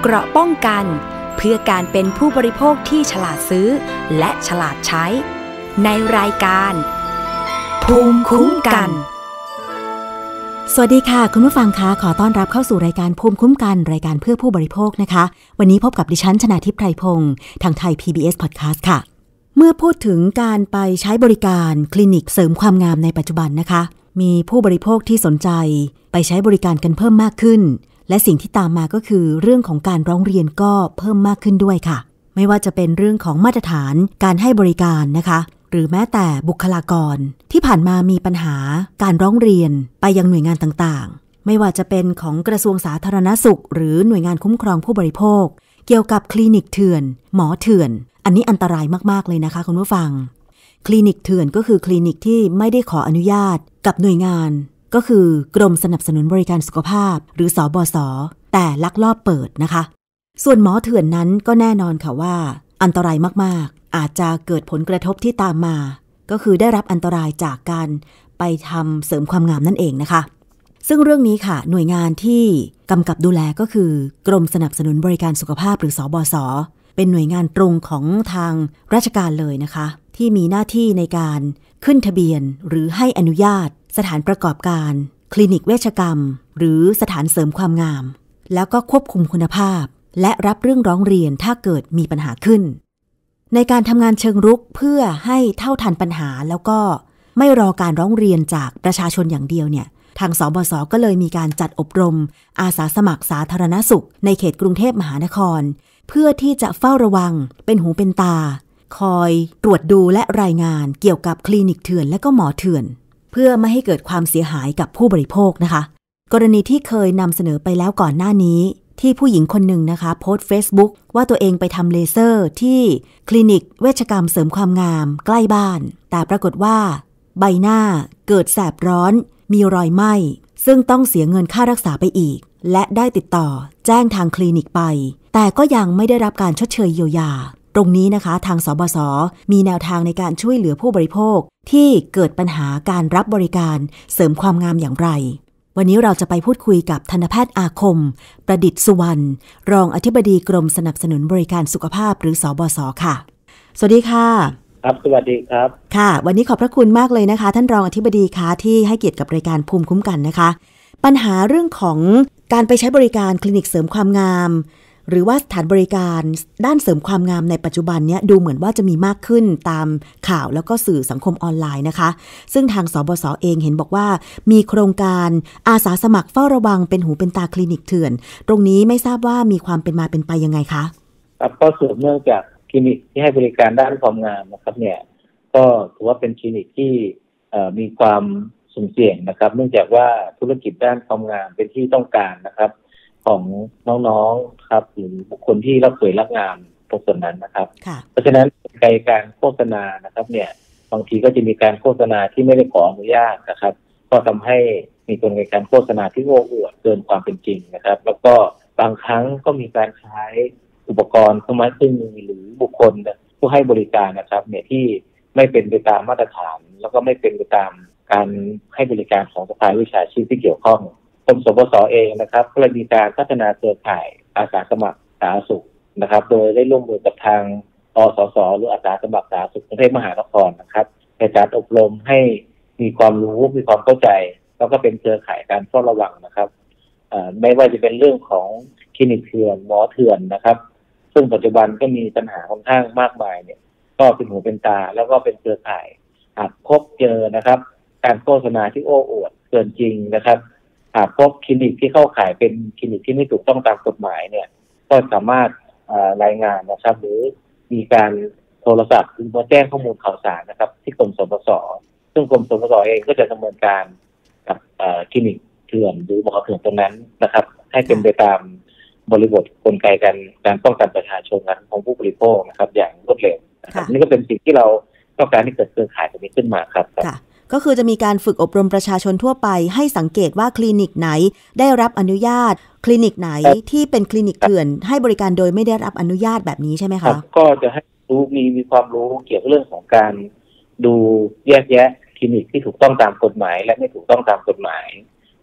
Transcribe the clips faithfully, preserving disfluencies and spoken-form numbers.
เกราะป้องกันเพื่อการเป็นผู้บริโภคที่ฉลาดซื้อและฉลาดใช้ในรายการภูมิคุ้มกันสวัสดีค่ะคุณผู้ฟังคะขอต้อนรับเข้าสู่รายการภูมิคุ้มกันรายการเพื่อผู้บริโภคนะคะวันนี้พบกับดิฉันชนาทิพย์ไพรพงศ์ทางไทย พี บี เอส Podcast ค่ะเมื่อพูดถึงการไปใช้บริการคลินิกเสริมความงามในปัจจุบันนะคะมีผู้บริโภคที่สนใจไปใช้บริการกันเพิ่มมากขึ้นและสิ่งที่ตามมาก็คือเรื่องของการร้องเรียนก็เพิ่มมากขึ้นด้วยค่ะไม่ว่าจะเป็นเรื่องของมาตรฐานการให้บริการนะคะหรือแม้แต่บุคลากรที่ผ่านมามีปัญหาการร้องเรียนไปยังหน่วยงานต่างๆไม่ว่าจะเป็นของกระทรวงสาธารณสุขหรือหน่วยงานคุ้มครองผู้บริโภคเกี่ยวกับคลินิกเถื่อนหมอเถื่อนอันนี้อันตรายมากๆเลยนะคะคุณผู้ฟังคลินิกเถื่อนก็คือคลินิกที่ไม่ได้ขออนุญาตกับหน่วยงานก็คือกรมสนับสนุนบริการสุขภาพหรือสบส.แต่ลักลอบเปิดนะคะส่วนหมอเถื่อนนั้นก็แน่นอนค่ะว่าอันตรายมากๆอาจจะเกิดผลกระทบที่ตามมาก็คือได้รับอันตรายจากการไปทำเสริมความงามนั่นเองนะคะซึ่งเรื่องนี้ค่ะหน่วยงานที่กำกับดูแลก็คือกรมสนับสนุนบริการสุขภาพหรือสบส.เป็นหน่วยงานตรงของทางราชการเลยนะคะที่มีหน้าที่ในการขึ้นทะเบียนหรือให้อนุญาตสถานประกอบการคลินิกเวชกรรมหรือสถานเสริมความงามแล้วก็ควบคุมคุณภาพและรับเรื่องร้องเรียนถ้าเกิดมีปัญหาขึ้นในการทำงานเชิงรุกเพื่อให้เท่าทันปัญหาแล้วก็ไม่รอการร้องเรียนจากประชาชนอย่างเดียวเนี่ยทางสบส.ก็เลยมีการจัดอบรมอาสาสมัครสาธารณสุขในเขตกรุงเทพมหานครเพื่อที่จะเฝ้าระวังเป็นหูเป็นตาคอยตรวจดูและรายงานเกี่ยวกับคลินิกเถื่อนและก็หมอเถื่อนเพื่อไม่ให้เกิดความเสียหายกับผู้บริโภคนะคะกรณีที่เคยนำเสนอไปแล้วก่อนหน้านี้ที่ผู้หญิงคนหนึ่งนะคะโพสต์ Facebook ว่าตัวเองไปทำเลเซอร์ที่คลินิกเวชกรรมเสริมความงามใกล้บ้านแต่ปรากฏว่าใบหน้าเกิดแสบร้อนมีรอยไหม้ซึ่งต้องเสียเงินค่ารักษาไปอีกและได้ติดต่อแจ้งทางคลินิกไปแต่ก็ยังไม่ได้รับการชดเชยเยียวยาตรงนี้นะคะทางสบส.มีแนวทางในการช่วยเหลือผู้บริโภคที่เกิดปัญหาการรับบริการเสริมความงามอย่างไรวันนี้เราจะไปพูดคุยกับทันตแพทย์อาคมประดิษฐ์สุวรรณรองอธิบดีกรมสนับสนุนบริการสุขภาพหรือสบส.ค่ะสวัสดีค่ะครับสวัสดีครับค่ะวันนี้ขอบพระคุณมากเลยนะคะท่านรองอธิบดีคะที่ให้เกียรติกับรายการภูมิคุ้มกันนะคะปัญหาเรื่องของการไปใช้บริการคลินิกเสริมความงามหรือว่าสถานบริการด้านเสริมความงามในปัจจุบันเนี้ยดูเหมือนว่าจะมีมากขึ้นตามข่าวแล้วก็สื่อสังคมออนไลน์นะคะซึ่งทางสบส.เองเห็นบอกว่ามีโครงการอาสาสมัครเฝ้าระวังเป็นหูเป็นตาคลินิกเถื่อนตรงนี้ไม่ทราบว่ามีความเป็นมาเป็นไปยังไงคะครับก็สืบเนื่องจากคลินิกที่ให้บริการด้านความงามนะครับเนี่ยก็ถือว่าเป็นคลินิกที่มีความสุ่มเสี่ยงนะครับเนื่องจากว่าธุรกิจด้านความงามเป็นที่ต้องการนะครับของน้องๆครับหรือบุคคลที่รับสวยรับงามตรงส่วนนั้นนะครับเพราะฉะนั้นในการโฆษณานะครับเนี่ยบางทีก็จะมีการโฆษณาที่ไม่ได้ขออนุญาตนะครับก็ทำให้มีกลไกการโฆษณาที่โอ้อวดเกินความเป็นจริงนะครับแล้วก็บางครั้งก็มีการใช้อุปกรณ์เครื่องไม้เครื่องมือหรือบุคคลผู้ให้บริการนะครับเนี่ยที่ไม่เป็นไปตามมาตรฐานแล้วก็ไม่เป็นไปตามการให้บริการของสภาวิชาชีพที่เกี่ยวข้องกรมสบส.เองนะครับก็เลยมีการพัฒนาเครือข่ายอาสาสมัครสาธารณสุขนะครับโดยได้ร่วมมือกับทางอสส.หรืออาสาสมัครสาธารณสุขกรุงเทพมหานครนะครับในการอบรมให้มีความรู้มีความเข้าใจแล้วก็เป็นเครือข่ายการเฝ้าระวังนะครับไม่ว่าจะเป็นเรื่องของคลินิกเถื่อนหมอเถื่อนนะครับซึ่งปัจจุบันก็มีปัญหาค่อนข้างมากมายเนี่ยก็เป็นหูเป็นตาแล้วก็เป็นเครือข่ายหากพบเจอนะครับการโฆษณาที่โอ้อวดเกินจริงนะครับหากพบคลินิกที่เข้าข่ายเป็นคลินิกที่ไม่ถูกต้องตามกฎหมายเนี่ยก็สามารถรายงานนะครับหรือมีการโทรศัพท์หรือมาแจ้งข้อมูลข่าวสารนะครับที่กรมสบส.ซึ่งกรมสบส.เองก็จะดำเนินการกับคลินิกเถื่อนหรือหมอเถื่อนตรงนั้นนะครับให้เป็นไปตามบริบทกลไกการการป้องกันประชาชนของผู้บริโภคนะครับอย่างรวดเร็วนะครับนี่ก็เป็นสิ่งที่เราต้องการให้เกิดเครือข่ายตรงนี้ขึ้นมาครับก็คือจะมีการฝึกอบรมประชาชนทั่วไปให้สังเกตว่าคลินิกไหนได้รับอนุญาตคลินิกไหนที่เป็นคลินิกเถื่อนให้บริการโดยไม่ได้รับอนุญาตแบบนี้ใช่ไหมคะก็จะให้รู้มีมีความรู้เกี่ยวกับเรื่องของการดูแยกแยะคลินิกที่ถูกต้องตามกฎหมายและไม่ถูกต้องตามกฎหมาย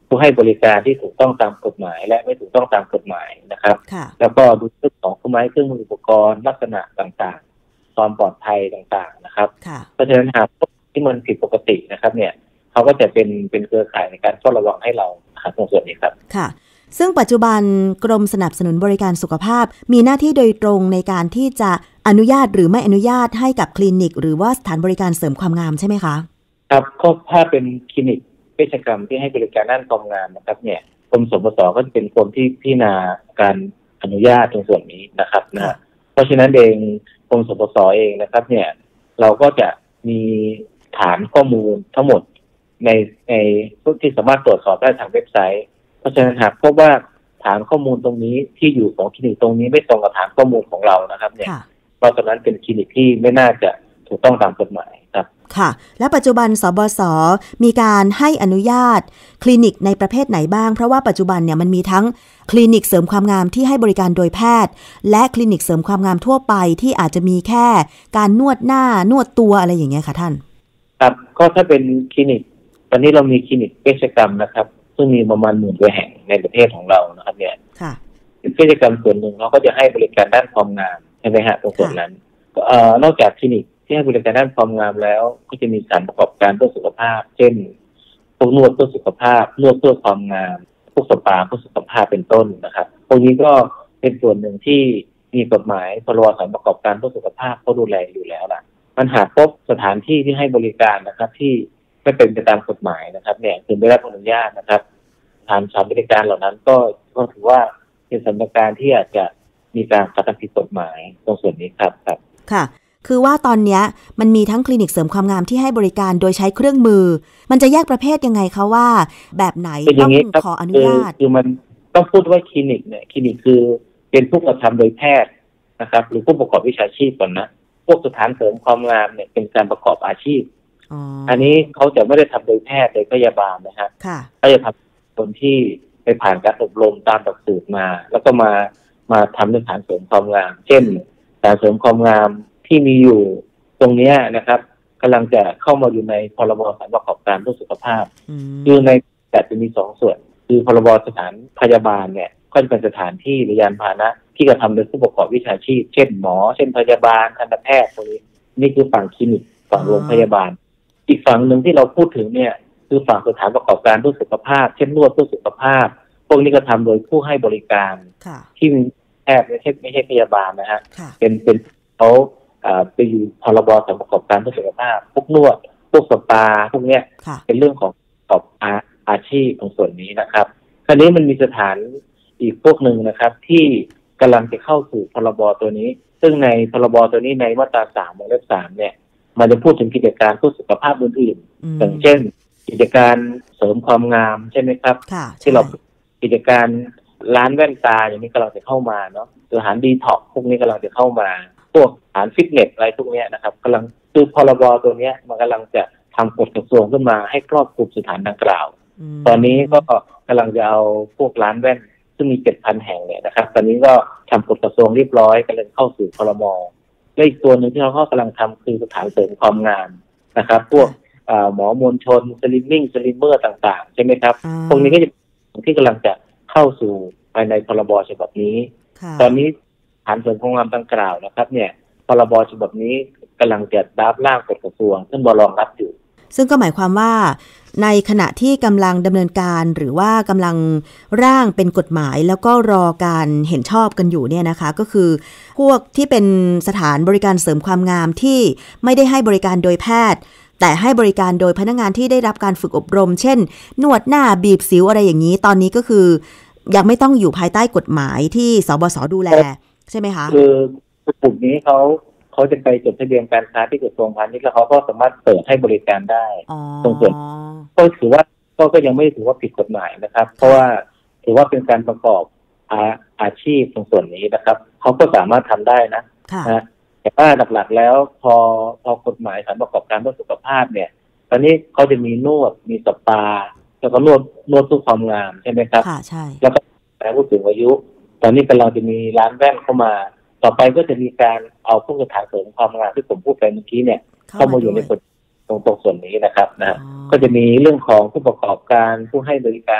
ผู้ให้บริการที่ถูกต้องตามกฎหมายและไม่ถูกต้องตามกฎหมายนะครับแล้วก็ดูเรื่องของเครื่องไม้เครื่องมืออุปกรณ์ลักษณะต่างๆความปลอดภัยต่างๆนะครับเพราะฉะนั้นหากที่มันผิดปกตินะครับเนี่ยเขาก็จะเป็นเป็นเครือข่ายในการเฝ้าระวังให้เราตรงส่วนนี้ครับค่ะซึ่งปัจจุบันกรมสนับสนุนบริการสุขภาพมีหน้าที่โดยตรงในการที่จะอนุญาตหรือไม่อนุญาตให้กับคลินิกหรือว่าสถานบริการเสริมความงามใช่ไหมคะครับก็ถ้าเป็นคลินิกเภสัชกรรมที่ให้บริการด้านความงามนะครับเนี่ยกรมสปสก็จะเป็นคนที่พิจารณาการอนุญาตตรงส่วนนี้นะครับนะเพราะฉะนั้นเองกรมสปสเองนะครับเนี่ยเราก็จะมีฐานข้อมูลทั้งหมดในในที่สามารถตรวจสอบได้ทางเว็บไซต์เพราะฉะนั้นหากพบว่าฐานข้อมูลตรงนี้ที่อยู่ของคลินิกตรงนี้ไม่ตรงกับฐานข้อมูลของเรานะครับเนี่ยเพราะฉะนั้นเป็นคลินิกที่ไม่น่าจะถูกต้องตามกฎหมายครับค่ะและปัจจุบันสบสมีการให้อนุญาตคลินิกในประเภทไหนบ้างเพราะว่าปัจจุบันเนี่ยมันมีทั้งคลินิกเสริมความงามที่ให้บริการโดยแพทย์และคลินิกเสริมความงามทั่วไปที่อาจจะมีแค่การนวดหน้านวดตัวอะไรอย่างเงี้ยค่ะท่านครับก็ถ้าเป็นคลินิกตอนนี้เรามีคลินิกเภสัชกรรมนะครับซึ่งมีประมาณหมื่นกว่าแห่งในประเทศของเรานะครับเนี่ยเภสัชกรรมส่วนหนึ่งเราก็จะให้บริการด้านความงามใช่ไหมฮะตรงส่วนนั้นเอ่อนอกจากคลินิกที่ให้บริการด้านความงามแล้วก็จะมีสถานประกอบการเพื่อสุขภาพเช่นพวกนวดเพื่อสุขภาพนวดเพื่อความงามพวกสปาเพื่อสุขภาพเป็นต้นนะครับพวกนี้ก็เป็นส่วนหนึ่งที่มีกฎหมายพรบสถานประกอบการเพื่อสุขภาพเขาดูแลอยู่แล้วล่ะมันหากพบสถานที่ที่ให้บริการนะครับที่ไม่เป็นไปตามกฎหมายนะครับเนี่ยถึงไม่ได้รับอนุญาตนะครับทางสถานบริการเหล่านั้นก็ก็ถือว่าเป็นสถานการณ์ที่อาจจะมีการกระทำผิดกฎหมายตรงส่วนนี้ครับครับค่ะคือว่าตอนนี้มันมีทั้งคลินิกเสริมความงามที่ให้บริการโดยใช้เครื่องมือมันจะแยกประเภทยังไงคะว่าแบบไหนต้องขออนุญาตคือมันต้องพูดว่าคลินิกเนี่ยคลินิกคือเป็นผู้กระทำโดยแพทย์นะครับหรือผู้ประกอบวิชาชีพก่อนนะพวกสถานเสริมความงามเนี่ยเป็นการประกอบอาชีพอันนี้เขาจะไม่ได้ทำโดยแพทย์โดยพยาบาลนะครับเขาจะทำคนที่ไปผ่านการอบรมตามหลักสูตรมาแล้วก็มามาทำเรื่องสถานเสริมความงามเช่นสถานเสริมความงามที่มีอยู่ตรงนี้นะครับกำลังจะเข้ามาอยู่ในพรบสถานประกอบการเพื่อสุขภาพคือในแต่จะมีสองส่วนคือพรบสถานพยาบาลเนี่ยก็จะเป็นสถานที่หรือยานพาหนะที่กระทำโดยผู้ประกอบวิชาชีพเช่นหมอเช่นพยาบาลทันตแพทย์ตรงนี้นี่คือฝั่งคลินิกฝั่งโรงพยาบาลอีกฝั่งหนึ่งที่เราพูดถึงเนี่ยคือฝั่งสถานประกอบการเพื่อสุขภาพเช่นนวดเพื่อสุขภาพพวกนี้กระทำโดยผู้ให้บริการที่มีแพทย์ไม่ใช่ไม่ใช่พยาบาลนะฮะเป็นเป็นเขาไปอยู่พรบสถานประกอบการเพื่อสุขภาพพวกนวดพวกสปาพวกเนี้ยเป็นเรื่องของประกอบอาอาชีพตรงส่วนนี้นะครับคราวนี้มันมีสถานอีกพวกหนึ่งนะครับที่กำลังจะเข้าสู่พรบตัวนี้ซึ่งในพรบตัวนี้ในมาตราสามวงเล็บสามเนี่ยมันจะพูดถึงกิจการเพื่อสุขภาพอื่นๆอย่างเช่นกิจการเสริมความงามใช่ไหมครับที่เรากิจการร้านแว่นตาอย่างนี้กำลังจะเข้ามาเนาะสถานดีท็อกซ์พวกนี้กำลังจะเข้ามาพวกสถานฟิตเนสอะไรพวกนี้นะครับกำลังคือพรบตัวนี้มันกำลังจะทำกฎกระทรวงขึ้นมาให้ครอบคลุมสถานดังกล่าวตอนนี้ก็กำลังจะเอาพวกร้านแว่นซึ่งมี เจ็ดพัน แห่งเนี่ยนะครับตอนนี้ก็ทำกฎกระทรวงเรียบร้อยกำลังเข้าสู่พรบและอีกตัวหนึ่งที่เขากำลังทำคือสถานเสริมความงามนะครับพวกหมอมวลชนสลิมมิ่งสลิมเมอร์ต่างๆใช่ไหมครับพวกนี้ก็จะที่กำลังจะเข้าสู่ภายในพรบฉบับนี้ตอนนี้สถานเสริมความงามดังกล่าวนะครับเนี่ยพรบฉบับนี้กำลังจะดับร่างกฎกระทรวงซึ่งบรองรับอยู่ซึ่งก็หมายความว่าในขณะที่กำลังดำเนินการหรือว่ากำลังร่างเป็นกฎหมายแล้วก็รอการเห็นชอบกันอยู่เนี่ยนะคะก็คือพวกที่เป็นสถานบริการเสริมความงามที่ไม่ได้ให้บริการโดยแพทย์แต่ให้บริการโดยพนักงานที่ได้รับการฝึกอบรมเช่นนวดหน้าบีบสิวอะไรอย่างนี้ตอนนี้ก็คือยังไม่ต้องอยู่ภายใต้กฎหมายที่สบสดูแลใช่ไหมคะคือกลุ่มนี้เขาเขาจะไปจดทะเบียนการค้าที่กระทรวงพาณิชย์แล้วเขาก็สามารถเปิดให้บริการได้ตรงส่วนก็ถือว่าก็ก็ยังไม่ถือว่าผิดกฎหมายนะครับเพราะว่าถือว่าเป็นการประกอบอาอาชีพตรงส่วนนี้นะครับเขาก็สามารถทำได้นะนะแต่ว่าหลักๆแล้วพอพอกฎหมายสถานประกอบการเพื่อสุขภาพเนี่ยตอนนี้เขาจะมีนวดมีสปาแล้วก็นวดนวดเพื่อความงามใช่ไหมครับค่ะใช่แล้วก็ผู้สูงอายุตอนนี้กำลังจะมีร้านแว่นเข้ามาต่อไปก็จะมีการเอาพวกสถานเสริมความงามที่ผมพูดไปเมื่อกี้เนี่ยเข้ามาอยู่ในตรงตรงส่วนนี้นะครับนะก็จะมีเรื่องของผู้ประกอบการผู้ให้บริการ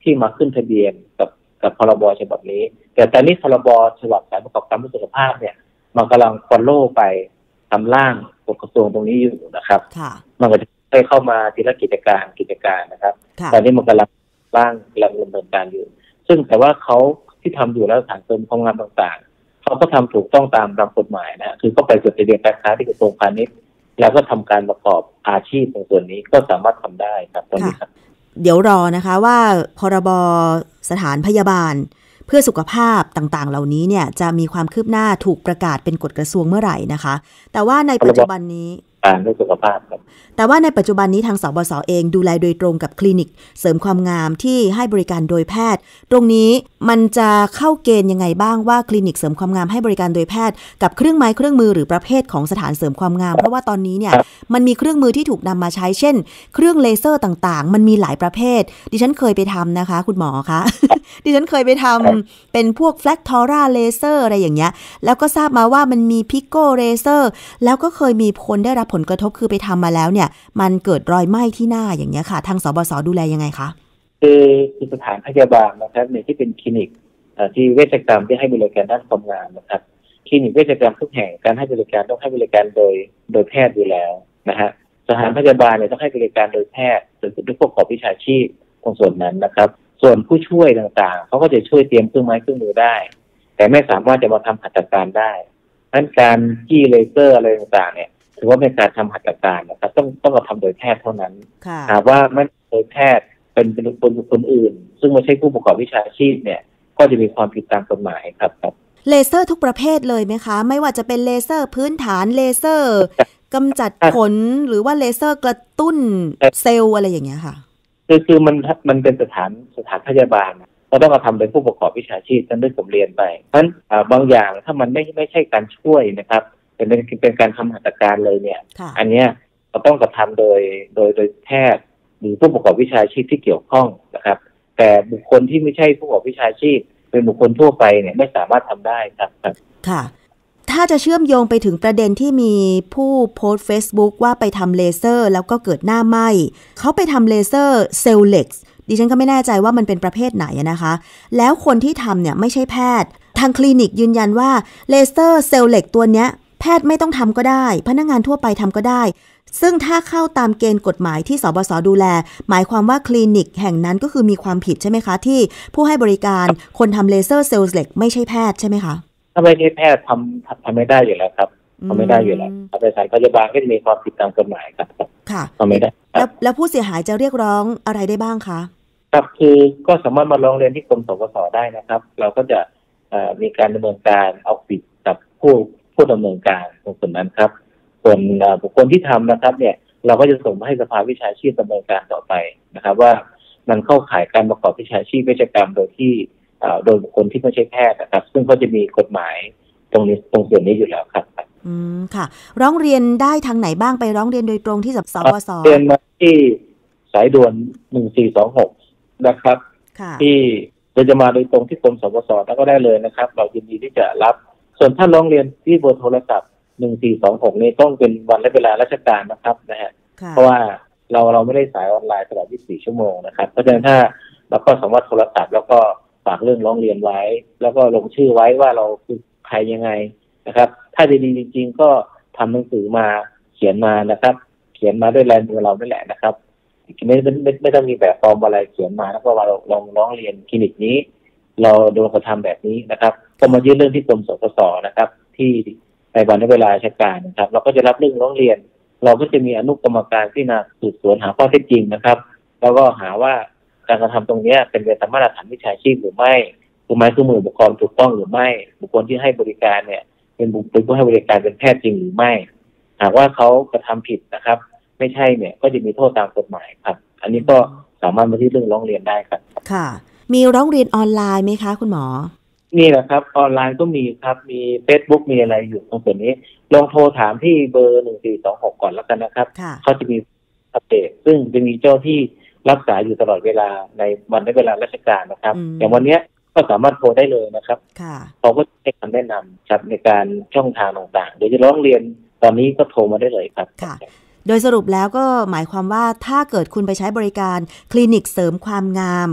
ที่มาขึ้นทะเบียนกับกับพรบฉบับนี้แต่ตอนนี้พรบฉบับสารประกอบการสุขภาพเนี่ยมันกำลังฟอลโล่ไปทำร่างกฎกระทรวงตรงนี้อยู่นะครับมันก็จะได้เข้ามาทีละกิจการกิจการนะครับตอนนี้มันกำลังร่างกำลังดำเนินการอยู่ซึ่งแต่ว่าเขาที่ทำอยู่แล้วสถานเสริมความงามต่างๆเขาก็ทำถูกต้องตามตามกฎหมายนะคือเขาไปจดทะเบียนการค้าที่กระทรวงพาณิชย์แล้วก็ทำการประกอบอาชีพในส่วนนี้ก็สามารถทำได้ครับตอนนี้ครับเดี๋ยวรอนะคะว่าพรบสถานพยาบาลเพื่อสุขภาพต่างๆเหล่านี้เนี่ยจะมีความคืบหน้าถูกประกาศเป็นกฎกระทรวงเมื่อไหร่นะคะแต่ว่าในปัจจุบันนี้การเรื่องสุขภาพครับแต่ว่าในปัจจุบันนี้ทางสบสเองดูแลโดยตรงกับคลินิกเสริมความงามที่ให้บริการโดยแพทย์ตรงนี้มันจะเข้าเกณฑ์ยังไงบ้างว่าคลินิกเสริมความงามให้บริการโดยแพทย์กับเครื่องไม้เครื่องมือหรือประเภทของสถานเสริมความงามเพราะว่าตอนนี้เนี่ยมันมีเครื่องมือที่ถูกนำมาใช้เช่นเครื่องเลเซอร์ต่างๆมันมีหลายประเภทดิฉันเคยไปทำนะคะคุณหมอคะ ดิฉันเคยไปทำเป็นพวกแฟลกทอร่าเลเซอร์อะไรอย่างเงี้ยแล้วก็ทราบมาว่ามันมีพิกโกเลเซอร์แล้วก็เคยมีคนได้รับผลกระทบคือไปทำมาแล้วเนี่ยมันเกิดรอยไหม้ที่หน้าอย่างเงี้ยค่ะทางสบสดูแลยังไงคะคือคือสถานพยาบาลนะครับเนี่ยที่เป็นคลินิกที่เวชกรรมที่ให้บริการด้านความงามนะครับคลินิกเวชกรรมทุกแห่งการให้บริการต้องให้บริการโดยโดยแพทย์อยู่แล้วนะฮะสถานพยาบาลเนี่ยต้องให้บริการโดยแพทย์หรือผู้ประกอบวิชาชีพตรงส่วนนั้นนะครับส่วนผู้ช่วยต่างๆเขาก็จะช่วยเตรียมเครื่องไม้เครื่องมือได้แต่ไม่สามารถจะมาทำหัตถการได้นั้นการจี้เลเซอร์อะไรต่างๆเนี่ยถือว่าเป็นการทำหัตถการนะครับต้องต้องทำโดยแพทย์เท่านั้นหากว่าไม่โดยแพทย์เป็นเป็นคนคนอื่นซึ่งไม่ใช่ผู้ประกอบวิชาชีพเนี่ยก็จะมีความผิดตามกฎหมายครับครับเลเซอร์ทุกประเภทเลยไหมคะไม่ว่าจะเป็นเลเซอร์พื้นฐานเลเซอร์กำจัดขนหรือว่าเลเซอร์กระตุ้นเซลล์อะไรอย่างเงี้ยค่ะคือคือมันมันเป็นสถานสถานพยาบาลก็ต้องมาทำเป็นผู้ประกอบวิชาชีพนั่นด้วยผมเรียนไปเพราะฉะนั้นบางอย่างถ้ามันไม่ไม่ใช่การช่วยนะครับเป็นเป็นการทำหัตถการเลยเนี่ยอันเนี้ยเราต้องกระทำโดยโดยโดยแพทย์หรือผู้ประกอบวิชาชีพที่เกี่ยวข้องนะครับแต่บุคคลที่ไม่ใช่ผู้ประกอบวิชาชีพเป็นบุคคลทั่วไปเนี่ยไม่สามารถทำได้ครับค่ะถ้าจะเชื่อมโยงไปถึงประเด็นที่มีผู้โพสต์ Facebook ว่าไปทำเลเซอร์แล้วก็เกิดหน้าไหม้เขาไปทำเลเซอร์เซลล์เล็กดิฉันก็ไม่แน่ใจว่ามันเป็นประเภทไหนนะคะแล้วคนที่ทำเนี่ยไม่ใช่แพทย์ทางคลินิกยืนยันว่าเลเซอร์เซลล์เล็กตัวเนี้ยแพทย์ไม่ต้องทำก็ได้พนักงานทั่วไปทำก็ได้ซึ่งถ้าเข้าตามเกณฑ์กฎหมายที่สบสดูแลหมายความว่าคลินิกแห่งนั้นก็คือมีความผิดใช่ไหมคะที่ผู้ให้บริการคนทำเลเซอร์เซลล์เล็กไม่ใช่แพทย์ใช่ไหมคะถ้าไม่ใช่แพทย์ทำทำไม่ได้อยู่แล้วครับทำไม่ได้อยู่แล้วแต่สถานพยาบาลก็จะมีความผิดตามกฎหมายครับค่ะทำไม่ได้แล้วแล้วผู้เสียหายจะเรียกร้องอะไรได้บ้างคะครับคือก็สามารถมาร้องเรียนที่กรมสปสได้นะครับเราก็จะมีการดำเนินการเอาผิดกับผู้ผู้ดำเนินการตรงส่วนนั้นครับส่วนบุคคลที่ทำนะครับเนี่ยเราก็จะส่งมาให้สภาวิชาชีพดำเนินการต่อไปนะครับว่ามันเข้าข่ายการประกอบวิชาชีพเวชกรรมโดยที่โดยบุคคลที่ไม่ใช่แพทย์นะครับซึ่งก็จะมีกฎหมายตรงนี้ตรงส่วนนี้อยู่แล้วครับอืมค่ะร้องเรียนได้ทางไหนบ้างไปร้องเรียนโดยตรงที่สบสเรียนมาที่สายด่วนหนึ่งสี่สองหกนะครับที่จะมาโดยตรงที่กรมสปสแล้วก็ได้เลยนะครับเรายินดีที่จะรับส่วนถ้าร้องเรียนที่เบอร์โทรศัพท์หนึ่งสี่สองหกนี้ต้องเป็นวันและเวลาราชการนะครับนะฮะเพราะว่าเราเราไม่ได้สายออนไลน์ตลอดยี่สิบสี่ชั่วโมงนะครับเพราะฉะนั้นถ้าเราก็สามารถโทรศัพท์แล้วก็ฝากเรื่องร้องเรียนไว้แล้วก็ลงชื่อไว้ว่าเราคือใครยังไงนะครับถ้าดีๆจริงๆก็ทำหนังสือมาเขียนมานะครับเขียนมาด้วยลายมือเราไม่แหละนะครับไม่ไม่ไม่ต้องมีแบบฟอร์มอะไรเขียนมาแล้วก็ว่าเราลองร้องเรียนคลินิกนี้เราโดนกระทำแบบนี้นะครับก็มายื่นเรื่องที่กรมสปสนะครับที่ในวันและเวลาราชการนะครับเราก็จะรับเรื่องร้องเรียนเราก็จะมีอนุกรรมการที่มาสืบสวนหาข้อเท็จจริงนะครับแล้วก็หาว่าการกระทำตรงนี้เป็นไปตามมาตรฐานวิชาชีพหรือไม่ถูกไหมคือมือบุคคลถูกต้องหรือไม่บุคคลที่ให้บริการเนี่ยเป็นบุคคลผู้ให้บริการเป็นแพทย์จริงหรือไม่หากว่าเขากระทำผิดนะครับไม่ใช่เนี่ยก็จะมีโทษตามกฎหมายครับอันนี้ก็สามารถมาที่เรื่องร้องเรียนได้ครับค่ะมีร้องเรียนออนไลน์ไหมคะคุณหมอนี่แหละครับออนไลน์ก็มีครับมี Facebook มีอะไรอยู่ตรงส่วนนี้ลองโทรถามที่เบอร์หนึ่งสี่สองหกก่อนแล้วกันนะครับเขาจะมีอัปเดตซึ่งจะมีเจ้าที่รักษาอยู่ตลอดเวลาในวันและเวลาราชการนะครับอย่างวันนี้ก็สามารถโทรได้เลยนะครับเขาก็ให้คำแนะนำครับในการช่องทางต่างๆเดี๋ยวจะร้องเรียนตอนนี้ก็โทรมาได้เลยครับโดยสรุปแล้วก็หมายความว่าถ้าเกิดคุณไปใช้บริการคลินิกเสริมความงาม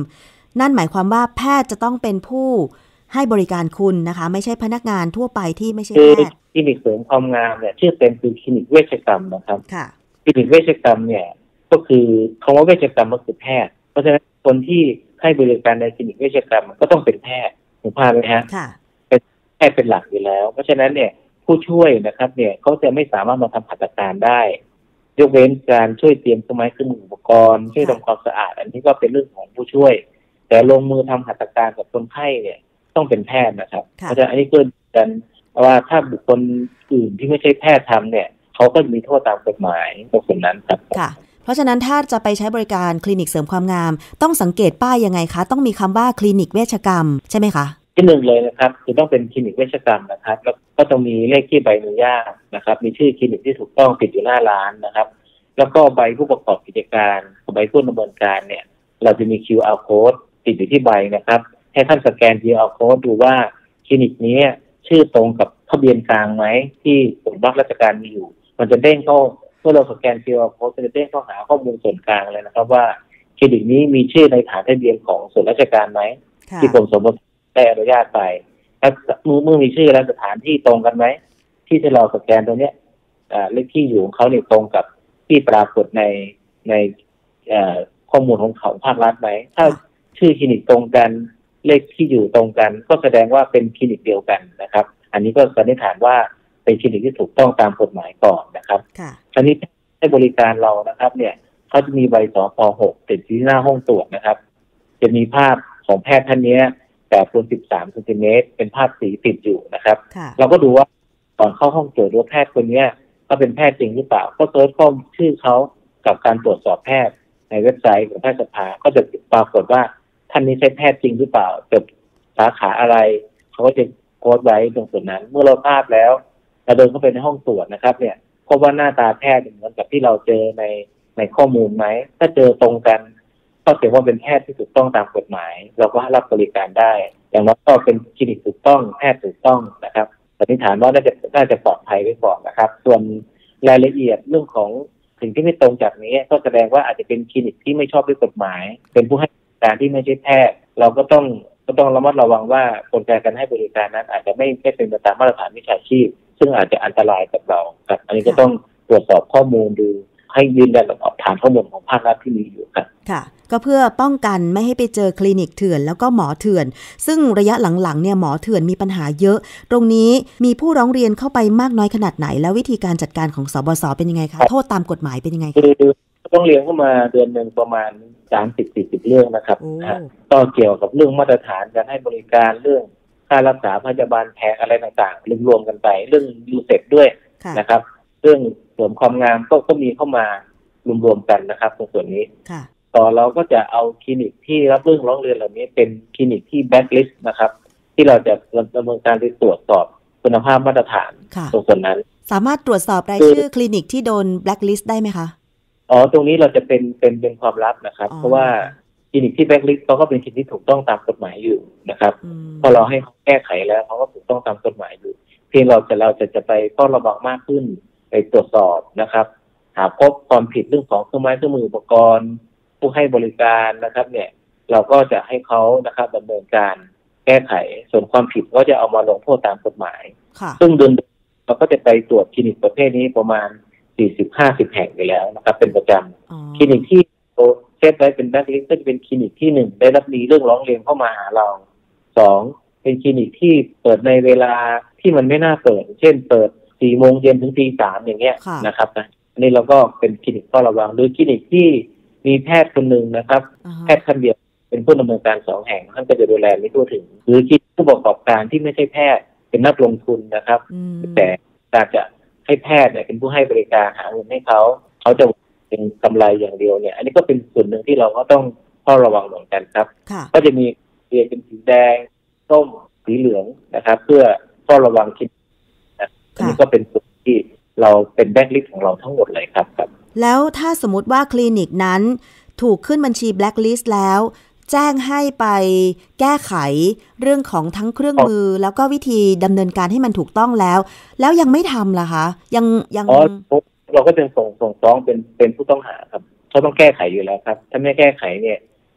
นั่นหมายความว่าแพทย์จะต้องเป็นผู้ให้บริการคุณนะคะไม่ใช่พนักงานทั่วไปที่ไม่ใช่แพทย์คลินิกเสริมความงามเนี่ยชื่อเต็มคือคลินิกเวชกรรมนะครับค่ะคลินิกเวชกรรมเนี่ยก็คือคำว่าเวชกรรมก็คือแพทย์เพราะฉะนั้นคนที่ให้บริการในคลินิกเวชกรรมก็ต้องเป็นแพทย์ถูกภาพไหมฮะค่ะเป็นแพทย์เป็นหลักอยู่แล้วเพราะฉะนั้นเนี่ยผู้ช่วยนะครับเนี่ยเขาจะไม่สามารถมาทำหัตถการได้ยกเว้นการช่วยเตรียมเครื่องไม้เครื่องมืออุปกรณ์ช่วยทำความสะอาดอันนี้ก็เป็นเรื่องของผู้ช่วยแต่ลงมือทำหัตถการกับคนไข้เนี่ยต้องเป็นแพทย์นะครับเพราะฉะนั้นอันนี้เกินกันว่าถ้าบุคคลอื่นที่ไม่ใช่แพทย์ทำเนี่ยเขาก็มีโทษตามกฎหมายตรงส่วนนั้นครับค่ะเพราะฉะนั้นถ้าจะไปใช้บริการคลินิกเสริมความงามต้องสังเกตป้ายยังไงคะต้องมีคำว่าคลินิกเวชกรรมใช่ไหมคะที่หนึ่งเลยนะครับคือต้องเป็นคลินิกเวชกรรมนะครับแล้วก็ต้องมีเลขที่ใบอนุญาตนะครับมีชื่อคลินิกที่ถูกต้องติดอยู่หน้าร้านนะครับแล้วก็ใบผู้ประกอบกิจการใบผู้ดำเนินการเนี่ยเราจะมี คิว อาร์ code ติดอยู่ที่ใบนะครับให้ท่านสแกน คิว อาร์ code ดูว่าคลินิกนี้ชื่อตรงกับทะเบียนกลางไหมที่กรมราชการมีอยู่มันจะเด้งเข้าเมื่อเราสแกน คิว อาร์ code จะเด้งเข้าหาข้อมูลส่วนกลางเลยนะครับว่าคลินิกนี้มีชื่อในฐานทะเบียนของส่วนราชการไหมที่กรมสมบัติได้อนุญาตไปถ้าเมื่อมีชื่อและสถานที่ตรงกันไหมที่ที่เราสแกนตรงเนี้ยเลขที่อยู่ของเขาเนี่ยตรงกับที่ปรากฏในในข้อมูลของเขาภาครัฐไหมถ้าชื่อคลินิกตรงกันเลขที่อยู่ตรงกันก็แสดงว่าเป็นคลินิกเดียวกันนะครับอันนี้ก็สันนิษฐานว่าเป็นคลินิกที่ถูกต้องตามกฎหมายก่อนนะครับคราวนี้ให้บริการเรานะครับเนี่ยเขาจะมีใบสป.หกติดที่หน้าห้องตรวจนะครับจะมีภาพของแพทย์ท่านนี้แปดคูณสิบสามเซนติเมตรเป็นภาพสีติดอยู่นะครับเราก็ดูว่าก่อนเข้าห้องตรวจดูแพทย์คนนี้เขาเป็นแพทย์จริงหรือเปล่าก็เซิร์ชข้อมูลชื่อเขากับการตรวจสอบแพทย์ในเว็บไซต์ของแพทยสภาก็จะปรากฏว่าท่านนี้ใช่แพทย์จริงหรือเปล่าจบสาขาอะไรเขาก็จะโค้ดไว้ตรงส่วนนั้นเมื่อเราทราบแล้วเราเดินเข้าไปในห้องตรวจนะครับเนี่ยพบว่าหน้าตาแพทย์เหมือนกับที่เราเจอในในข้อมูลไหมถ้าเจอตรงกันก็ถือว่าเป็นแพทย์ที่ถูกต้องตามกฎหมายเราก็รับบริการได้อย่างน้อยก็เป็นคลินิกถูกต้องแพทย์ถูกต้องนะครับสันนิษฐานว่าน่าจะน่าจะปลอดภัยไว้ก่อนนะครับส่วนรายละเอียดเรื่องของสิ่งที่ไม่ตรงจากนี้ก็แสดงว่าอาจจะเป็นคลินิกที่ไม่ชอบด้วยกฎหมายเป็นผู้ให้บริการที่ไม่ใช่แพทย์เราก็ต้องก็ต้องระมัดระวังว่ากลไกการให้บริการนั้นอาจจะไม่ไม่เป็นไปตามมาตรฐานวิชาชีพซึ่งอาจจะอันตรายกับเราครับอันนี้ก็ต้องตรวจสอบข้อมูลดูให้ยืนยันกับฐานข้อมูลของภาครัฐที่มีอยู่ครับค่ะก็เพื่อป้องกันไม่ให้ไปเจอคลินิกเถื่อนแล้วก็หมอเถื่อนซึ่งระยะหลังๆเนี่ยหมอเถื่อนมีปัญหาเยอะตรงนี้มีผู้ร้องเรียนเข้าไปมากน้อยขนาดไหนแล้ววิธีการจัดการของสบสเป็นยังไงคะโทษตามกฎหมายเป็นยังไงคะคือต้องเรียนเข้ามาเดือนนึงประมาณ สามสิบถึงสี่สิบ เรื่องนะครับก็เกี่ยวกับเรื่องมาตรฐานการให้บริการเรื่องค่ารักษาพยาบาลแพงอะไรต่างๆรวมๆกันไปเรื่องยูเซฟด้วยนะครับเรื่องเสริมความงามก็ก็มีเข้ามารวมๆกันนะครับตรงส่วนนี้ต่อเราก็จะเอาคลินิกที่รับเรื่องร้องเรียนเหล่านี้เป็นคลินิกที่แบล็คลิสต์นะครับที่เราจะดำเนินการไปตรวจสอบคุณภาพมาตรฐานตรงส่วนนั้นสามารถตรวจสอบรายชื่อคลินิกที่โดนแบล็คลิสต์ได้ไหมคะอ๋อตรงนี้เราจะเป็นเป็นเป็นความลับนะครับเพราะว่าคลินิกที่แบล็คลิสต์เขาก็เป็นคลินิกที่ถูกต้องตามกฎหมายอยู่นะครับพอเราให้เขาแก้ไขแล้วเขาก็ถูกต้องตามกฎหมายอยู่เพียงเราจะเราจะจะไปเฝ้าระวังมากขึ้นไปตรวจสอบนะครับหากพบความผิดเรื่องของเครื่องไม้เครื่องมืออุปกรณ์ผู้ให้บริการนะครับเนี่ยเราก็จะให้เขานะครับดำเนินการแก้ไขส่วนความผิดก็จะเอามาลงโทษตามกฎหมายซึ่งเดือนเราก็จะไปตรวจคลินิกประเภทนี้ประมาณ สี่สิบถึงห้าสิบ แห่งไปแล้วนะครับเป็นประจำคลินิกที่เซตไว้เป็นแบล็คลิสต์ก็จะเป็นคลินิกที่หนึ่งได้รับมีเรื่องร้องเรียนเข้ามาหาเราสองเป็นคลินิกที่เปิดในเวลาที่มันไม่น่าเปิดเช่นเปิดสี่โมงเย็นถึงตีสามอย่างเงี้ยนะครับนะอันนี้เราก็เป็นคลินิกเฝ้าระวังหรือคลินิกที่มีแพทย์คนหนึ่งนะครับ uh-huh. แพทย์ท่านเดียวเป็นผู้ดำเนินการสองแห่งท่านก็จะดูแลไม่ทั่วถึงหรือคลินิกผู้ประกอบการที่ไม่ใช่แพทย์เป็นนักลงทุนนะครับ uh-huh. แต่อยากจะให้แพทย์เนี่ยเป็นผู้ให้บริการหาเงินให้เขาเขาจะเป็นกำไรอย่างเดียวเนี่ยอันนี้ก็เป็นส่วนหนึ่งที่เราก็ต้องเฝ้าระวังเหมือนกันครับ uh-huh. ก็จะมีเรียนเป็นสีแดงส้มสีเหลืองนะครับเพื่อเฝ้าระวังคลินิกนะ uh-huh. อันนี้ก็เป็นส่วนที่เราเป็นแบล็คลิสต์ของเราทั้งหมดเลยครับครับแล้วถ้าสมมุติว่าคลินิกนั้นถูกขึ้นบัญชีแบล็คลิสต์แล้วแจ้งให้ไปแก้ไขเรื่องของทั้งเครื่องมือแล้วก็วิธีดำเนินการให้มันถูกต้องแล้วแล้วยังไม่ทำล่ะคะยังยังอ๋อเราก็จะส่งส่งฟ้องเป็นเป็นผู้ต้องหาครับเขาต้องแก้ไขอยู่แล้วครับถ้าไม่แก้ไขเนี่ย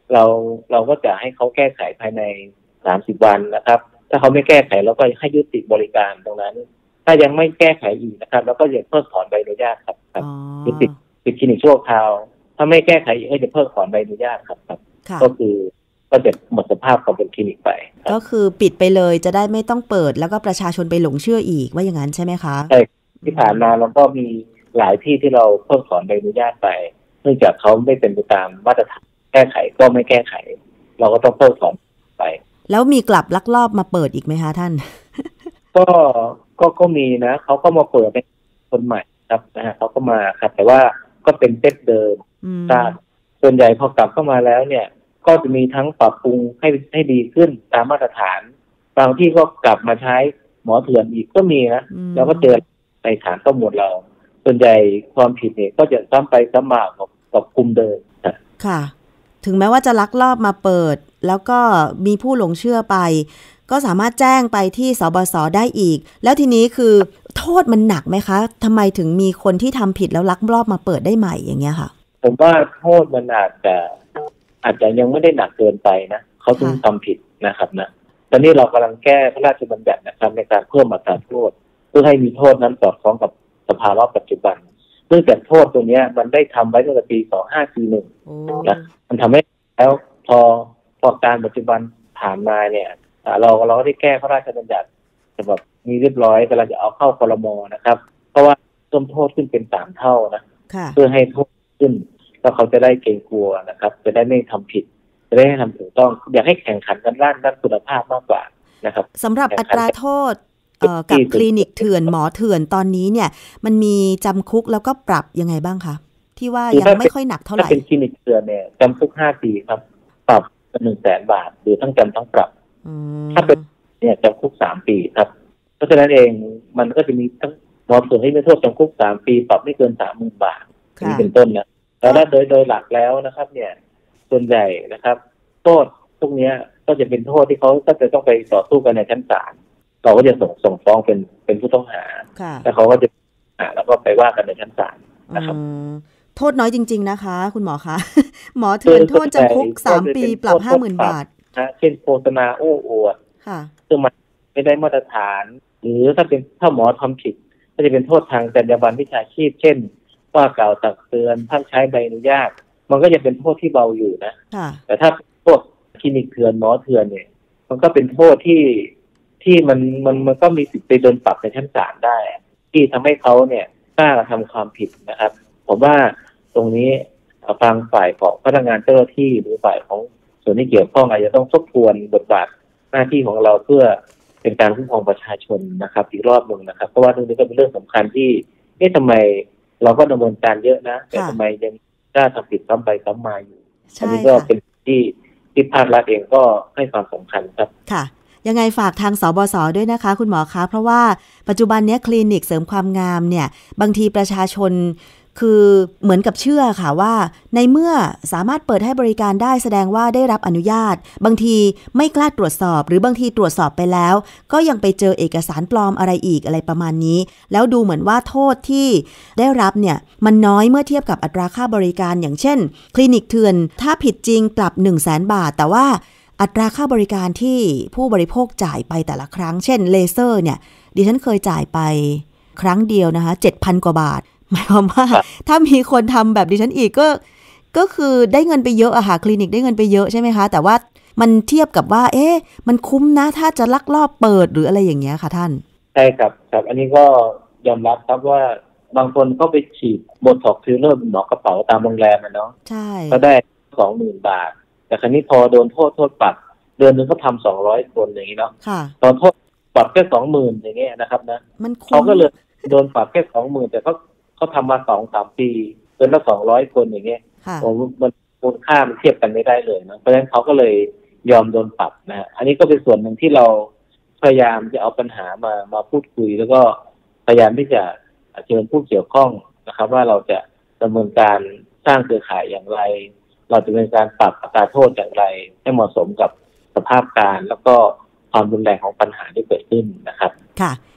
เราเราก็จะให้เขาแก้ไขภายในสามสิบวันนะครับถ้าเขาไม่แก้ไขเราก็ให้ยุติบริการตรงนั้นถ้ายังไม่แก้ไขอีกนะครับเราก็จะเพิกถอนใบอนุญาตครับครับยุติปิดคลินิกชั่วคราวถ้าไม่แก้ไขอีกก็จะเพิกถอนใบอนุญาตครับครับก็คือก็จะหมดสภาพความเป็นคลินิกไปก็คือปิดไปเลยจะได้ไม่ต้องเปิดแล้วก็ประชาชนไปหลงเชื่ออีกว่าอย่างนั้นใช่ไหมคะใช่ที่ผ่านมาเราก็มีหลายที่ที่เราเพิกถอนใบอนุญาตไปเนื่องจากเขาไม่เป็นไปตามมาตรฐานแก้ไขก็ไม่แก้ไขเราก็ต้องเพิกถอนไปแล้วมีกลับลักลอบมาเปิดอีกไหมคะท่านก็ก็ก็มีนะเขาก็มาเปิดเป็นคนใหม่ครับนะฮะเขาก็มาครับแต่ว่าก็เป็นเซตเดิมตามส่วนใหญ่พอกลับเข้ามาแล้วเนี่ยก็จะมีทั้งปรับปรุงให้ให้ดีขึ้นตามมาตรฐานบางที่ก็กลับมาใช้หมอเถื่อนอีกก็มีนะแล้วก็เจอในฐานข้อมูลเราส่วนใหญ่ความผิดเนี่ยก็จะซ้ำไปซ้ำมากับกับกลุ่มเดิมค่ะถึงแม้ว่าจะลักลอบมาเปิดแล้วก็มีผู้หลงเชื่อไปก็สามารถแจ้งไปที่สบส.ได้อีกแล้วทีนี้คือโทษมันหนักไหมคะทำไมถึงมีคนที่ทำผิดแล้วลักลอบมาเปิดได้ใหม่อย่างเงี้ยค่ะผมว่าโทษมันอาจจะอาจจะยังไม่ได้หนักเกินไปนะเขาถึงทำผิดนะครับนะตอนนี้เรากำลังแก้พระราชบัญญัตินะครับในการเพิ่มอัตราโทษเพื่อให้มีโทษนั้นสอดคล้องกับสภาวะปัจจุบันเนื่องจากโทษตัวนี้มันได้ทำไว้ตั้งแต่ปีสองพันห้าร้อยสี่สิบเอ็ดนะมันทำให้แล้วพอพอการปัจจุบันผ่านมาเนี่ยเราเราก็ได้แก้พระราชบัญญัติฉบับนี้เรียบร้อยกำลังจะเอาเข้าครม.นะครับเพราะว่าเพิ่มโทษขึ้นเป็นสามเท่านะเพื่อให้โทษขึ้นแล้วเขาจะได้เกรงกลัวนะครับจะได้ไม่ทำผิดจะได้ทำถูกต้องอยากให้แข่งขันกันด้านด้านคุณภาพมากกว่านะครับสำหรับอัตราโทษกับคลินิกเถื่อนหมอเถื่อนตอนนี้เนี่ยมันมีจำคุกแล้วก็ปรับยังไงบ้างคะที่ว่ายังไม่ค่อยหนักเท่าไหร่ถ้าเป็นคลินิกเถื่อนเนี่ยจำคุกห้าปีครับปรับหนึ่งแสนบาทหรือทั้งจำทั้งปรับถ้าเป็นเนี่ยจำคุกสามปีครับเพราะฉะนั้นเองมันก็จะมีทั้งหมอเถื่อนที่มีโทษจำคุกสามปีปรับไม่เกินสามหมื่นบาทนี่เป็นต้นนะแล้วโดยโดยหลักแล้วนะครับเนี่ยส่วนใหญ่นะครับโทษพวกนี้ก็จะเป็นโทษที่เขาก็จะต้องไปต่อสู้กันในชั้นศาลเราก็จะส่งส่งฟ้องเป็นเป็นผู้ต้องหาแล้วเขาก็จะอ่าแล้วก็ไปว่ากันในชั้นศาลนะครับโทษน้อยจริงๆนะคะคุณหมอคะหมอเถื่อนโทษจำคุกสามปีปรับห้าหมื่นบาทนะเช่นโฆษณาโอ้อวดซึ่งมันไม่ได้มาตรฐานหรือถ้าเป็นถ้าหมอทำผิดก็จะเป็นโทษทางจรรยาบรรณวิชาชีพเช่นว่ากล่าวตักเตือนท่านใช้ใบอนุญาตมันก็จะเป็นโทษที่เบาอยู่นะแต่ถ้าพวกคลินิกเถื่อนหมอเถื่อนเนี่ยมันก็เป็นโทษที่ที่มันมันมันก็มีสิทธิ์ไปโดนปรับในชั้นศาลได้ที่ทำให้เขาเนี่ยกล้ากระทำความผิดนะครับผมว่าตรงนี้ฟังฝ่ายของพนักงานเจ้าหน้าที่หรือฝ่ายของส่วนที่เกี่ยวข้องอาจจะต้องทบทวนบทบาทหน้าที่ของเราเพื่อเป็นการคุ้มครองประชาชนนะครับอีกรอบหนึ่งนะครับเพราะว่าเรื่องนี้ก็เป็นเรื่องสำคัญที่เอ๊ะทำไมเราก็ดำเนินการเยอะนะแต่ทำไมยังกล้าทำผิดซ้ำไปซ้ำมาอยู่อันนี้ก็เป็นที่ที่ภาครัฐเองก็ให้ความสำคัญครับค่ะยังไงฝากทางสบส.ด้วยนะคะคุณหมอคะเพราะว่าปัจจุบันนี้คลินิกเสริมความงามเนี่ยบางทีประชาชนคือเหมือนกับเชื่อค่ะว่าในเมื่อสามารถเปิดให้บริการได้แสดงว่าได้รับอนุญาตบางทีไม่กล้าตรวจสอบหรือบางทีตรวจสอบไปแล้วก็ยังไปเจอเอกสารปลอมอะไรอีกอะไรประมาณนี้แล้วดูเหมือนว่าโทษที่ได้รับเนี่ยมันน้อยเมื่อเทียบกับอัตราค่าบริการอย่างเช่นคลินิกเถื่อนถ้าผิดจริงปรับ หนึ่งแสนบาทแต่ว่าอัตราค่าบริการที่ผู้บริโภคจ่ายไปแต่ละครั้งเช่นเลเซอร์เนี่ยดิฉันเคยจ่ายไปครั้งเดียวนะคะ เจ็ดพัน กว่าบาทหมายความว่าถ้ามีคนทำแบบดิฉันอีกก็ก็คือได้เงินไปเยอะอะค่ะคลินิกได้เงินไปเยอะใช่ไหมคะแต่ว่ามันเทียบกับว่าเอ๊ะมันคุ้มนะถ้าจะลักลอบเปิดหรืออะไรอย่างเงี้ยค่ะท่านใช่ครับครับอันนี้ก็ยอมรับครับว่าบางคนก็ไปฉีดโบท็อกซ์ฟิลเลอร์หมอกระเป๋าตามโรงแรมนะเนาะใช่ก็ได้ สองหมื่น บาทแต่ครั้นี้พอโดนโทษโทษปรับเดือนนึงก็ทำสองร้อยคนอย่างนี้เนาะตอนโทษปรับแค่ สองหมื่น อย่างเงี้ยนะครับนะเขาก็เลยโดนปรับแค่ สองหมื่น แต่เขาเขาทำมา สองถึงสาม ปีเดือนละสองร้อยคนอย่างเงี้ยโอ้มันมูลค่ามันเทียบกันไม่ได้เลยนะเพราะฉะนั้นเขาก็เลยยอมโดนปรับนะฮะอันนี้ก็เป็นส่วนหนึ่งที่เราพยายามจะเอาปัญหามามาพูดคุยแล้วก็พยายามที่จะเชิญผู้เกี่ยวข้องนะครับว่าเราจะดำเนินการสร้างเครือข่ายอย่างไรเราจะเป็นการปรับอัตราโทษอย่างไรให้เหมาะสมกับสภาพการแล้วก็ความรุนแรงของปัญหาที่เกิดขึ้นนะครับค่ะ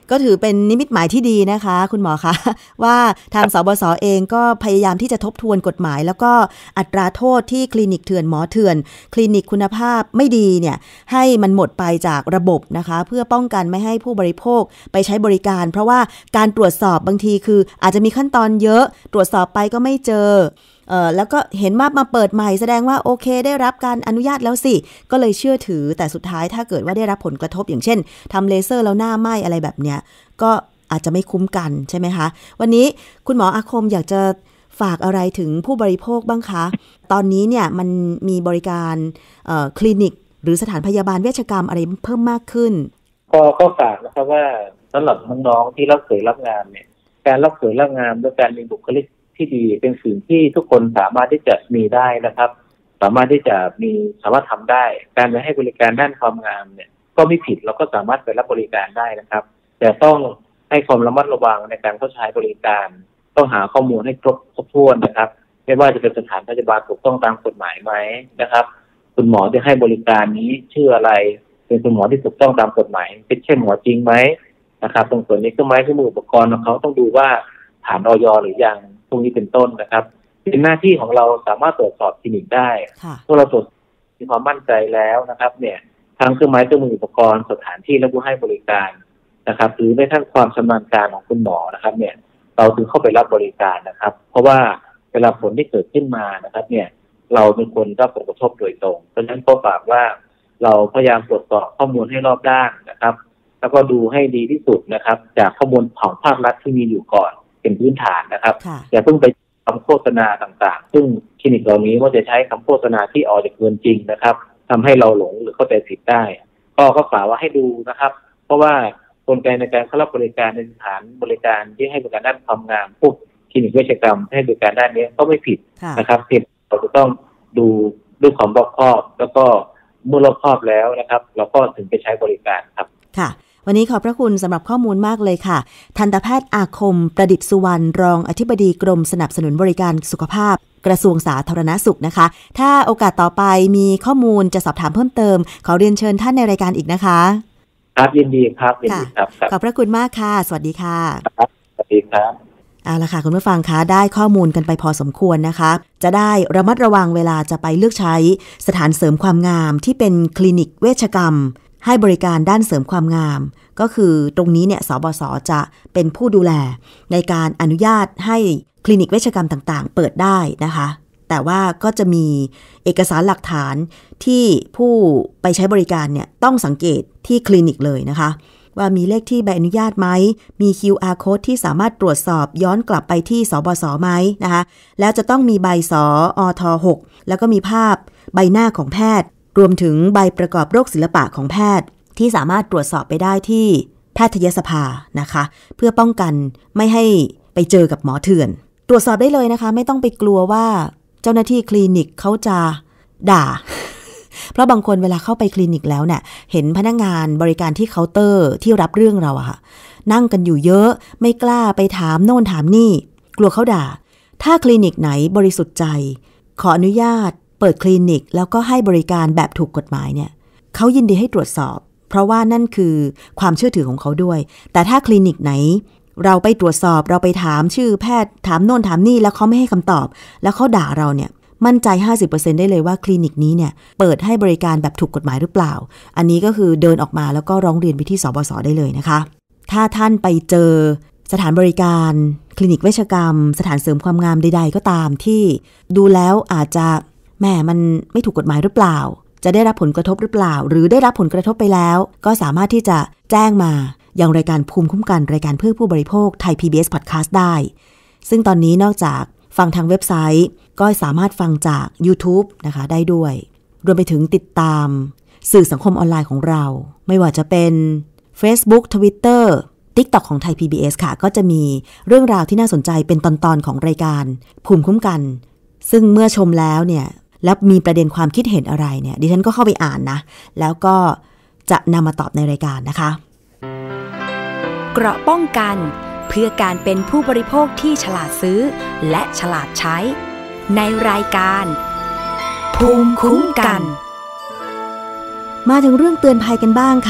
ก็ถือเป็นนิมิตหมายที่ดีนะคะคุณหมอคะว่าทางสบสเองก็พยายามที่จะทบทวนกฎหมายแล้วก็อัตราโทษที่คลินิกเถื่อนหมอเถื่อนคลินิกคุณภาพไม่ดีเนี่ยให้มันหมดไปจากระบบนะคะเพื่อป้องกันไม่ให้ผู้บริโภคไปใช้บริการเพราะว่าการตรวจสอบบางทีคืออาจจะมีขั้นตอนเยอะตรวจสอบไปก็ไม่เจอเอ่อแล้วก็เห็นว่ามาเปิดใหม่แสดงว่าโอเคได้รับการอนุญาตแล้วสิก็เลยเชื่อถือแต่สุดท้ายถ้าเกิดว่าได้รับผลกระทบอย่างเช่นทำเลเซอร์แล้วหน้าไหม้อะไรแบบเนี้ยก็อาจจะไม่คุ้มกันใช่ไหมคะวันนี้คุณหมออาคมอยากจะฝากอะไรถึงผู้บริโภคบ้างคะตอนนี้เนี่ยมันมีบริการเอ่อคลินิกหรือสถานพยาบาลเวชกรรมอะไรเพิ่มมากขึ้นก็ก็ฝากนะครับว่าสำหรับน้องๆที่รับเผยรับงานเนี่ยการรับเผยรับงานด้วยการมีบุคลิกที่ดีเป็นสิ่งที่ทุกคนสามารถที่จะมีได้นะครับสามารถที่จะมีสามารถทำได้การไปให้บริการด้านความงามเนี่ยก็ไม่ผิดเราก็สามารถไปรับบริการได้นะครับแต่ต้องให้ความระมัดระวังในการเข้าใช้บริการต้องหาข้อมูลให้ครบครบถ้วนนะครับไม่ว่าจะเป็นสถานพยาบาลถูกต้องตามกฎหมายไหมนะครับคุณหมอที่ให้บริการนี้ชื่ออะไรเป็นคุณหมอที่ถูกต้องตามกฎหมายเป็นเช่นหมอจริงไหมนะครับตรงส่วนนี้เครื่องไม้เครื่องมืออุปกรณ์ของเขาต้องดูว่าผ่านอย.หรือยังพวกนี้เป็นต้นนะครับเป็นหน้าที่ของเราสามารถตรวจสอบคลินิกได้เมื่อเราตรวจมีความมั่นใจแล้วนะครับเนี่ยทางเครื่องไม้เครื่องมืออุปกรณ์สถานที่และผู้ให้บริการนะครับหรือในทั้งความชำนาญการของคุณหมอนะครับเนี่ยเราถึงเข้าไปรับบริการนะครับเพราะว่าเวลาผลที่เกิดขึ้นมานะครับเนี่ยเราเป็นคนรับผลกระทบโดยตรงเพราะฉะนั้นก็ฝากว่าเราพยายามตรวจสอบข้อมูลให้รอบด้านนะครับแล้วก็ดูให้ดีที่สุดนะครับจากข้อมูลของภาครัฐที่มีอยู่ก่อนเป็นพื้นฐานนะครับอย่าเพิ่งไปคำโฆษณาต่างๆซึ่งคลินิกเหล่านี้ว่าจะใช้คำโฆษณาที่ออกจากเงินจริงนะครับทำให้เราหลงหรือเข้าใจผิดได้ก็ก็ฝากว่าให้ดูนะครับเพราะว่ากลไกในการเข้ารับบริการในสถานบริการที่ให้บริการด้านความงามพวกคลินิกเวชกรรมให้บริการด้านนี้ก็ไม่ผิดนะครับเพียงเราจะต้องดูด้วยความรอบคอบแล้วก็เมื่อรอบคอบแล้วนะครับเราก็ถึงไปใช้บริการครับค่ะวันนี้ขอบพระคุณสำหรับข้อมูลมากเลยค่ะทันตแพทย์อาคมประดิษฐ์สุวรรณรองอธิบดีกรมสนับสนุนบริการสุขภาพกระทรวงสาธารณสุขนะคะถ้าโอกาสต่อไปมีข้อมูลจะสอบถามเพิ่มเติมขอเรียนเชิญท่านในรายการอีกนะคะครับยินดีครับยินดีครับขอบพระคุณมากค่ะสวัสดีค่ะครับสวัสดีครับเอาละค่ะคุณผู้ฟังคะได้ข้อมูลกันไปพอสมควรนะคะจะได้ระมัดระวังเวลาจะไปเลือกใช้สถานเสริมความงามที่เป็นคลินิกเวชกรรมให้บริการด้านเสริมความงามก็คือตรงนี้เนี่ยสบสจะเป็นผู้ดูแลในการอนุญาตให้คลินิกเวชกรรมต่างๆเปิดได้นะคะแต่ว่าก็จะมีเอกสารหลักฐานที่ผู้ไปใช้บริการเนี่ยต้องสังเกตที่คลินิกเลยนะคะว่ามีเลขที่ใบอนุญาตไหมมี คิว อาร์ Code ที่สามารถตรวจสอบย้อนกลับไปที่สบสไหมนะคะแล้วจะต้องมีใบสอทหกแล้วก็มีภาพใบหน้าของแพทย์รวมถึงใบประกอบโรคศิลปะของแพทย์ที่สามารถตรวจสอบไปได้ที่แพทยสภานะคะเพื่อป้องกันไม่ให้ไปเจอกับหมอเถื่อนตรวจสอบได้เลยนะคะไม่ต้องไปกลัวว่าเจ้าหน้าที่คลินิกเขาจะด่า เพราะบางคนเวลาเข้าไปคลินิกแล้วเนี่ยเห็นพนักงานบริการที่เคาน์เตอร์ที่รับเรื่องเราอะค่ะนั่งกันอยู่เยอะไม่กล้าไปถามโน่นถามนี่กลัวเขาด่าถ้าคลินิกไหนบริสุทธิ์ใจขออนุญาตเปิดคลินิกแล้วก็ให้บริการแบบถูกกฎหมายเนี่ยเขายินดีให้ตรวจสอบเพราะว่านั่นคือความเชื่อถือของเขาด้วยแต่ถ้าคลินิกไหนเราไปตรวจสอบเราไปถามชื่อแพทย์ถามโน่นถามนี่แล้วเขาไม่ให้คำตอบแล้วเขาด่าเราเนี่ยมั่นใจ ห้าสิบเปอร์เซ็นต์ ได้เลยว่าคลินิกนี้เนี่ยเปิดให้บริการแบบถูกกฎหมายหรือเปล่าอันนี้ก็คือเดินออกมาแล้วก็ร้องเรียนไปที่สบสได้เลยนะคะถ้าท่านไปเจอสถานบริการคลินิกเวชกรรมสถานเสริมความงามใดๆก็ตามที่ดูแล้วอาจจะแหมมันไม่ถูกกฎหมายหรือเปล่าจะได้รับผลกระทบหรือเปล่าหรือได้รับผลกระทบไปแล้วก็สามารถที่จะแจ้งมายังรายการภูมิคุ้มกันรายการเพื่อผู้บริโภคไทย พี บี เอส Podcast ได้ซึ่งตอนนี้นอกจากฟังทางเว็บไซต์ก็สามารถฟังจาก YouTube นะคะได้ด้วยรวมไปถึงติดตามสื่อสังคมออนไลน์ของเราไม่ว่าจะเป็น Facebook Twitter TikTok ของไทย พี บี เอส ค่ะก็จะมีเรื่องราวที่น่าสนใจเป็นตอนๆของรายการภูมิคุ้มกันซึ่งเมื่อชมแล้วเนี่ยแล้วมีประเด็นความคิดเห็นอะไรเนี่ยดิฉันก็เข้าไปอ่านนะแล้วก็จะนำมาตอบในรายการนะคะเกราะป้องกันเพื่อการเป็นผู้บริโภคที่ฉลาดซื้อและฉลาดใช้ในรายการภูมิคุ้มกันมาถึงเรื่องเตือนภัยกันบ้างค่ะ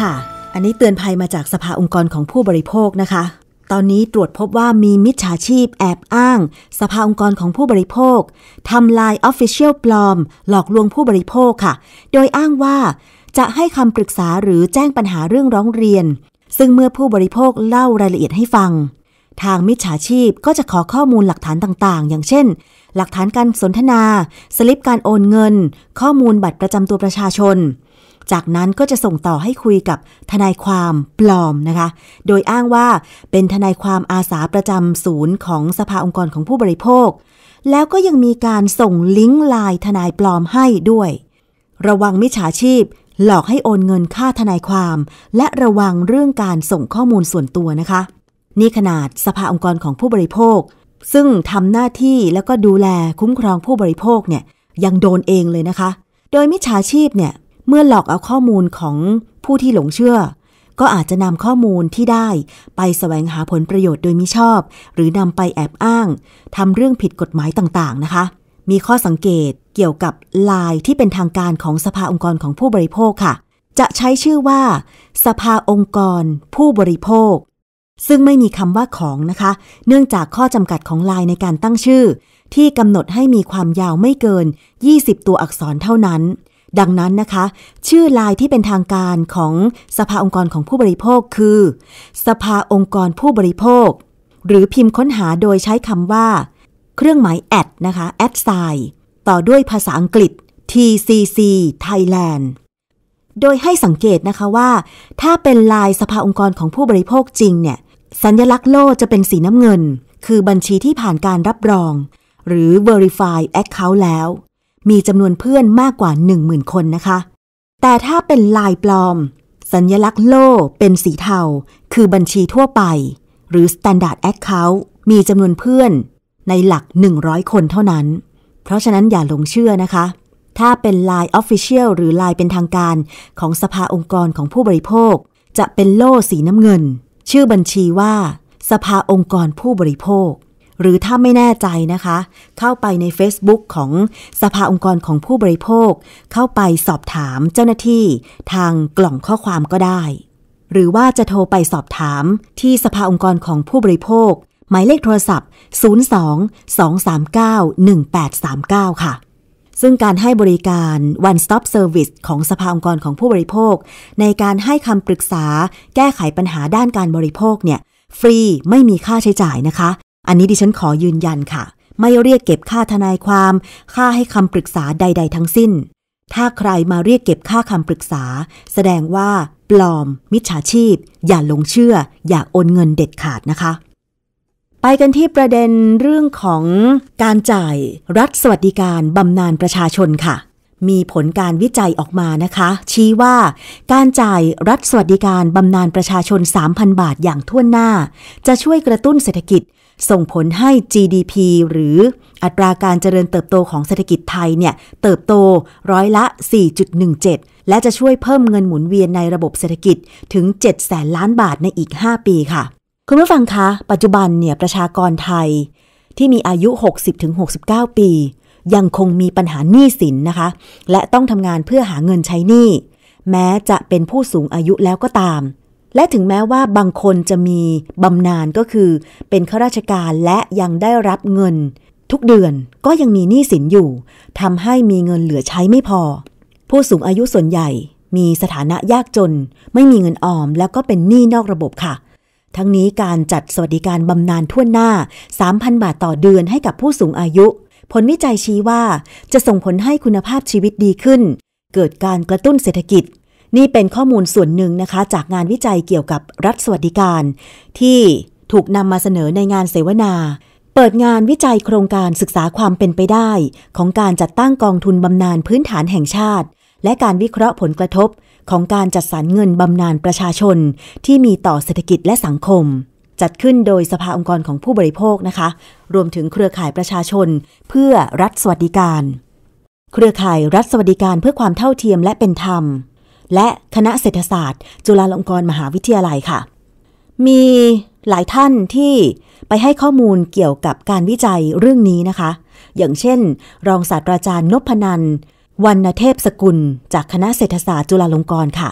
อันนี้เตือนภัยมาจากสภาองค์กรของผู้บริโภคนะคะตอนนี้ตรวจพบว่ามีมิจฉาชีพแอบอ้างสภาองค์กรของผู้บริโภคทำลาย Official ปลอมหลอกลวงผู้บริโภคค่ะโดยอ้างว่าจะให้คำปรึกษาหรือแจ้งปัญหาเรื่องร้องเรียนซึ่งเมื่อผู้บริโภคเล่ารายละเอียดให้ฟังทางมิจฉาชีพก็จะขอข้อมูลหลักฐานต่างๆอย่างเช่นหลักฐานการสนทนาสลิปการโอนเงินข้อมูลบัตรประจำตัวประชาชนจากนั้นก็จะส่งต่อให้คุยกับทนายความปลอมนะคะโดยอ้างว่าเป็นทนายความอาสาประจำศูนย์ของสภาองค์กรของผู้บริโภคแล้วก็ยังมีการส่งลิงก์ไลน์ทนายปลอมให้ด้วยระวังมิจฉาชีพหลอกให้โอนเงินค่าทนายความและระวังเรื่องการส่งข้อมูลส่วนตัวนะคะนี่ขนาดสภาองค์กรของผู้บริโภคซึ่งทำหน้าที่แล้วก็ดูแลคุ้มครองผู้บริโภคเนี่ยยังโดนเองเลยนะคะโดยมิจฉาชีพเนี่ยเมื่อหลอกเอาข้อมูลของผู้ที่หลงเชื่อก็อาจจะนำข้อมูลที่ได้ไปแสวงหาผลประโยชน์โดยมิชอบหรือนำไปแอบอ้างทำเรื่องผิดกฎหมายต่างๆนะคะมีข้อสังเกตเกี่ยวกับไลน์ที่เป็นทางการของสภาองค์กรของผู้บริโภคค่ะจะใช้ชื่อว่าสภาองค์กรผู้บริโภคซึ่งไม่มีคำว่าของนะคะเนื่องจากข้อจำกัดของไลน์ในการตั้งชื่อที่กำหนดให้มีความยาวไม่เกินยี่สิบตัวอักษรเท่านั้นดังนั้นนะคะชื่อไลน์ที่เป็นทางการของสภาองค์กรของผู้บริโภคคือสภาองค์กรผู้บริโภคหรือพิมพ์ค้นหาโดยใช้คำว่าเครื่องหมายแอดนะคะแอดไซน์ต่อด้วยภาษาอังกฤษ ที ซี ซี Thailand โดยให้สังเกตนะคะว่าถ้าเป็นไลน์สภาองค์กรของผู้บริโภคจริงเนี่ยสัญลักษณ์โล่จะเป็นสีน้ำเงินคือบัญชีที่ผ่านการรับรองหรือ Verify Account แล้วมีจำนวนเพื่อนมากกว่า หนึ่งหมื่น คนนะคะแต่ถ้าเป็นไลน์ปลอมสัญลักษณ์โล่เป็นสีเทาคือบัญชีทั่วไปหรือ Standard Account มีจำนวนเพื่อนในหลักหนึ่งร้อยคนเท่านั้นเพราะฉะนั้นอย่าหลงเชื่อนะคะถ้าเป็น ไลน์ Official หรือ ไลน์ เป็นทางการของสภาองค์กรของผู้บริโภคจะเป็นโล่สีน้ำเงินชื่อบัญชีว่าสภาองค์กรผู้บริโภคหรือถ้าไม่แน่ใจนะคะเข้าไปใน Facebook ของสภาองค์กรของผู้บริโภคเข้าไปสอบถามเจ้าหน้าที่ทางกล่องข้อความก็ได้หรือว่าจะโทรไปสอบถามที่สภาองค์กรของผู้บริโภคหมายเลขโทรศัพท์ศูนย์ สอง สอง สาม เก้า หนึ่ง แปด สาม เก้าค่ะซึ่งการให้บริการ One Stop Service ของสภาองค์กรของผู้บริโภคในการให้คำปรึกษาแก้ไขปัญหาด้านการบริโภคเนี่ยฟรีไม่มีค่าใช้จ่ายนะคะอันนี้ดิฉันขอยืนยันค่ะไม่เรียกเก็บค่าทนายความค่าให้คำปรึกษาใดๆทั้งสิ้นถ้าใครมาเรียกเก็บค่าคำปรึกษาแสดงว่าปลอมมิจฉาชีพอย่าหลงเชื่ออย่าโอนเงินเด็ดขาดนะคะไปกันที่ประเด็นเรื่องของการจ่ายรัฐสวัสดิการบำนาญประชาชนค่ะมีผลการวิจัยออกมานะคะชี้ว่าการจ่ายรัฐสวัสดิการบำนาญประชาชน สามพัน บาทอย่างทั่วหน้าจะช่วยกระตุ้นเศรษฐกิจส่งผลให้ จี ดี พี หรืออัตราการเจริญเติบโตของเศรษฐกิจไทยเนี่ยเติบโตร้อยละ สี่จุดหนึ่งเจ็ด และจะช่วยเพิ่มเงินหมุนเวียนในระบบเศรษฐกิจถึง เจ็ดแสนล้านบาทในอีกห้าปีค่ะคุณผู้ฟังคะปัจจุบันเนี่ยประชากรไทยที่มีอายุ หกสิบถึงหกสิบเก้า ปียังคงมีปัญหาหนี้สินนะคะและต้องทำงานเพื่อหาเงินใช้หนี้แม้จะเป็นผู้สูงอายุแล้วก็ตามและถึงแม้ว่าบางคนจะมีบำนาญก็คือเป็นข้าราชการและยังได้รับเงินทุกเดือนก็ยังมีหนี้สินอยู่ทำให้มีเงินเหลือใช้ไม่พอผู้สูงอายุส่วนใหญ่มีสถานะยากจนไม่มีเงินออมแล้วก็เป็นหนี้นอกระบบค่ะทั้งนี้การจัดสวัสดิการบำนาญทั่วหน้า สามพัน บาทต่อเดือนให้กับผู้สูงอายุผลวิจัยชี้ว่าจะส่งผลให้คุณภาพชีวิตดีขึ้นเกิดการกระตุ้นเศรษฐกิจนี่เป็นข้อมูลส่วนหนึ่งนะคะจากงานวิจัยเกี่ยวกับรัฐสวัสดิการที่ถูกนำมาเสนอในงานเสวนาเปิดงานวิจัยโครงการศึกษาความเป็นไปได้ของการจัดตั้งกองทุนบำนาญพื้นฐานแห่งชาติและการวิเคราะห์ผลกระทบของการจัดสรรเงินบำนาญประชาชนที่มีต่อเศรษฐกิจและสังคมจัดขึ้นโดยสภาองค์กรของผู้บริโภคนะคะรวมถึงเครือข่ายประชาชนเพื่อรัฐสวัสดิการเครือข่ายรัฐสวัสดิการเพื่อความเท่าเทียมและเป็นธรรมและคณะเศรษฐศาสตร์จุฬาลงกรณ์มหาวิทยาลัยค่ะมีหลายท่านที่ไปให้ข้อมูลเกี่ยวกับการวิจัยเรื่องนี้นะคะอย่างเช่นรองศาสตราจารย์นพนันท์วรรณเทพสกุลจากคณะเศรษฐศาสตร์จุฬาลงกรณ์ค่ะ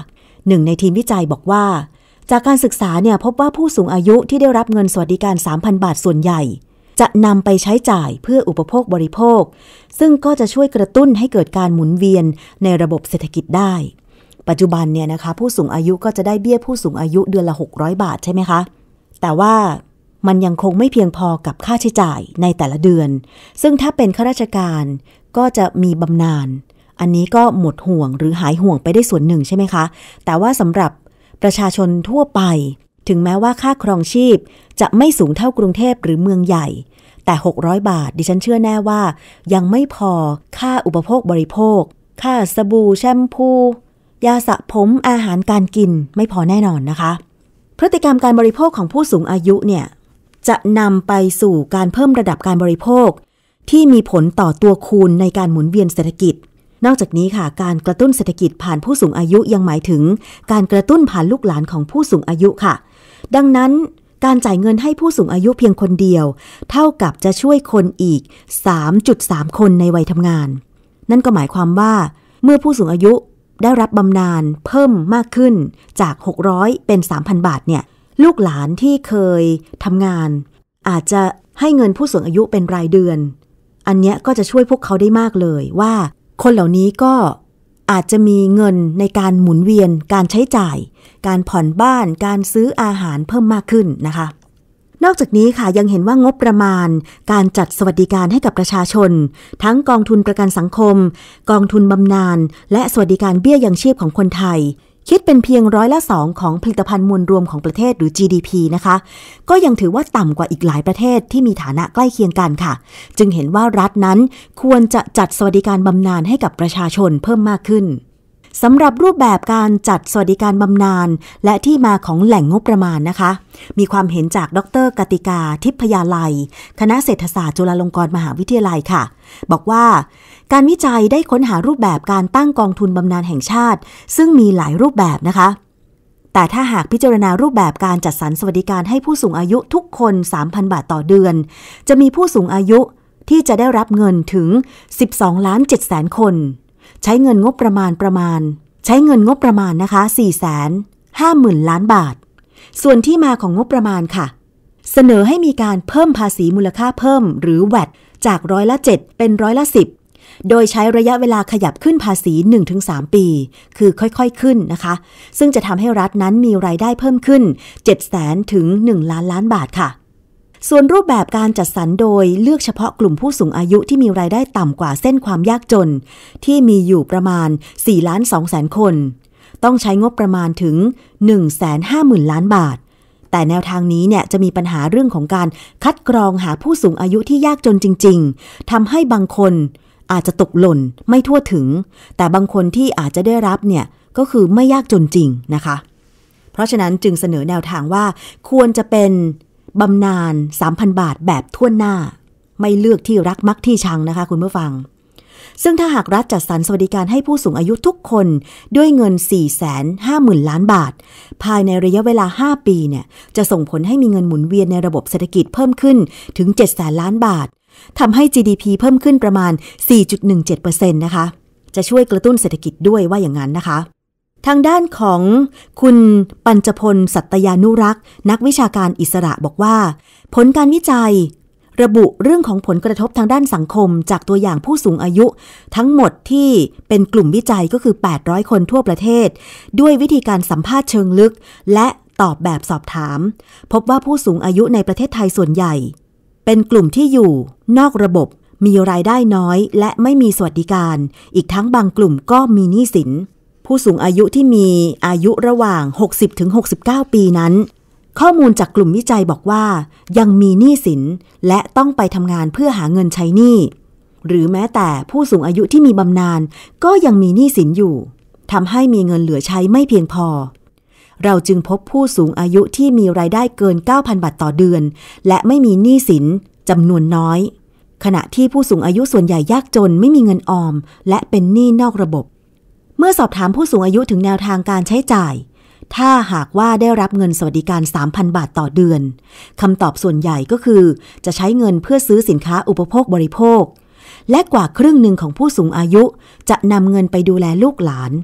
หนึ่งในทีมวิจัยบอกว่าจากการศึกษาเนี่ยพบว่าผู้สูงอายุที่ได้รับเงินสวัสดิการ สามพัน บาทส่วนใหญ่จะนำไปใช้จ่ายเพื่ออุปโภคบริโภคซึ่งก็จะช่วยกระตุ้นให้เกิดการหมุนเวียนในระบบเศรษฐกิจได้ปัจจุบันเนี่ยนะคะผู้สูงอายุก็จะได้เบี้ยผู้สูงอายุเดือนละหกร้อยบาทใช่ไหมคะแต่ว่ามันยังคงไม่เพียงพอกับค่าใช้จ่ายในแต่ละเดือนซึ่งถ้าเป็นข้าราชการก็จะมีบำนาญอันนี้ก็หมดห่วงหรือหายห่วงไปได้ส่วนหนึ่งใช่ไหมคะแต่ว่าสำหรับประชาชนทั่วไปถึงแม้ว่าค่าครองชีพจะไม่สูงเท่ากรุงเทพหรือเมืองใหญ่แต่หกร้อยบาทดิฉันเชื่อแน่ว่ายังไม่พอค่าอุปโภคบริโภคค่าสบู่แชมพูยาสระผมอาหารการกินไม่พอแน่นอนนะคะพฤติกรรมการบริโภคของผู้สูงอายุเนี่ยจะนำไปสู่การเพิ่มระดับการบริโภคที่มีผลต่อตัวคูณในการหมุนเวียนเศรษฐกิจนอกจากนี้ค่ะการกระตุ้นเศรษฐกิจผ่านผู้สูงอายุยังหมายถึงการกระตุ้นผ่านลูกหลานของผู้สูงอายุค่ะดังนั้นการจ่ายเงินให้ผู้สูงอายุเพียงคนเดียวเท่ากับจะช่วยคนอีก สามจุดสาม คนในวัยทำงานนั่นก็หมายความว่าเมื่อผู้สูงอายุได้รับบำนาญเพิ่มมากขึ้นจากหกร้อยเป็น สามพัน บาทเนี่ยลูกหลานที่เคยทำงานอาจจะให้เงินผู้สูงอายุเป็นรายเดือนอันเนี้ยก็จะช่วยพวกเขาได้มากเลยว่าคนเหล่านี้ก็อาจจะมีเงินในการหมุนเวียนการใช้จ่ายการผ่อนบ้านการซื้ออาหารเพิ่มมากขึ้นนะคะนอกจากนี้ค่ะยังเห็นว่างบประมาณการจัดสวัสดิการให้กับประชาชนทั้งกองทุนประกันสังคมกองทุนบำนาญและสวัสดิการเบี้ยยังชีพของคนไทยคิดเป็นเพียงร้อยละสองของผลิตภัณฑ์มวลรวมของประเทศหรือ จี ดี พี นะคะก็ยังถือว่าต่ำกว่าอีกหลายประเทศที่มีฐานะใกล้เคียงกันค่ะจึงเห็นว่ารัฐนั้นควรจะจัดสวัสดิการบำนาญให้กับประชาชนเพิ่มมากขึ้นสำหรับรูปแบบการจัดสวัสดิการบำนาญและที่มาของแหล่งงบประมาณนะคะมีความเห็นจากดร.กติกาทิพยาลัยคณะเศรษฐศาสตร์จุฬาลงกรณ์มหาวิทยาลัยค่ะบอกว่าการวิจัยได้ค้นหารูปแบบการตั้งกองทุนบำนาญแห่งชาติซึ่งมีหลายรูปแบบนะคะแต่ถ้าหากพิจารณารูปแบบการจัดสรรสวัสดิการให้ผู้สูงอายุทุกคน สามพัน บาทต่อเดือนจะมีผู้สูงอายุที่จะได้รับเงินถึง สิบสองล้านเจ็ดแสน คนใช้เงินงบประมาณประมาณใช้เงินงบประมาณนะคะ สี่แสนห้าหมื่น ล้านบาทส่วนที่มาของงบประมาณค่ะเสนอให้มีการเพิ่มภาษีมูลค่าเพิ่มหรือ แวต จากร้อยละเจ็ดเป็นร้อยละสิบโดยใช้ระยะเวลาขยับขึ้นภาษี หนึ่งถึงสาม ปีคือค่อยๆขึ้นนะคะซึ่งจะทำให้รัฐนั้นมีรายได้เพิ่มขึ้น เจ็ดแสน ถึง หนึ่ง ล้านล้านบาทค่ะส่วนรูปแบบการจัดสรรโดยเลือกเฉพาะกลุ่มผู้สูงอายุที่มีรายได้ต่ำกว่าเส้นความยากจนที่มีอยู่ประมาณ สี่ล้านสองแสน คนต้องใช้งบประมาณถึง หนึ่งแสนห้าหมื่น ล้านบาทแต่แนวทางนี้เนี่ยจะมีปัญหาเรื่องของการคัดกรองหาผู้สูงอายุที่ยากจนจริงๆทำให้บางคนอาจจะตกหล่นไม่ทั่วถึงแต่บางคนที่อาจจะได้รับเนี่ยก็คือไม่ยากจนจริงนะคะเพราะฉะนั้นจึงเสนอแนวทางว่าควรจะเป็นบำนาญ สามพัน บาทแบบทั่วหน้าไม่เลือกที่รักมักที่ชังนะคะคุณผู้ฟังซึ่งถ้าหากรัฐจัดสรรสวัสดิการให้ผู้สูงอายุทุกคนด้วยเงิน สี่แสนห้าหมื่น ล้านบาทภายในระยะเวลาห้าปีเนี่ยจะส่งผลให้มีเงินหมุนเวียนในระบบเศรษฐกิจเพิ่มขึ้นถึง เจ็ดแสน ล้านบาททำให้ จี ดี พี เพิ่มขึ้นประมาณ สี่จุดหนึ่งเจ็ดเปอร์เซ็นต์ นะคะจะช่วยกระตุ้นเศรษฐกิจด้วยว่าอย่างนั้นนะคะทางด้านของคุณปัญจพลสัตยานุรักษ์นักวิชาการอิสระบอกว่าผลการวิจัยระบุเรื่องของผลกระทบทางด้านสังคมจากตัวอย่างผู้สูงอายุทั้งหมดที่เป็นกลุ่มวิจัยก็คือแปดร้อยคนทั่วประเทศด้วยวิธีการสัมภาษณ์เชิงลึกและตอบแบบสอบถามพบว่าผู้สูงอายุในประเทศไทยส่วนใหญ่เป็นกลุ่มที่อยู่นอกระบบมีรายได้น้อยและไม่มีสวัสดิการอีกทั้งบางกลุ่มก็มีหนี้สินผู้สูงอายุที่มีอายุระหว่าง หกสิบถึงหกสิบเก้า ปีนั้นข้อมูลจากกลุ่มวิจัยบอกว่ายังมีหนี้สินและต้องไปทำงานเพื่อหาเงินใช้หนี้หรือแม้แต่ผู้สูงอายุที่มีบำนาญก็ยังมีหนี้สินอยู่ทำให้มีเงินเหลือใช้ไม่เพียงพอเราจึงพบผู้สูงอายุที่มีรายได้เกิน เก้าพัน บาทต่อเดือนและไม่มีหนี้สินจำนวนน้อยขณะที่ผู้สูงอายุส่วนใหญ่ยากจนไม่มีเงินออมและเป็นหนี้นอกระบบเมื่อสอบถามผู้สูงอายุถึงแนวทางการใช้จ่ายถ้าหากว่าได้รับเงินสวัสดิการ สามพัน บาทต่อเดือนคำตอบส่วนใหญ่ก็คือจะใช้เงินเพื่อซื้อสินค้าอุปโภคบริโภคและกว่าครึ่งหนึ่งของผู้สูงอายุจะนำเงินไปดูแลลูกหลาน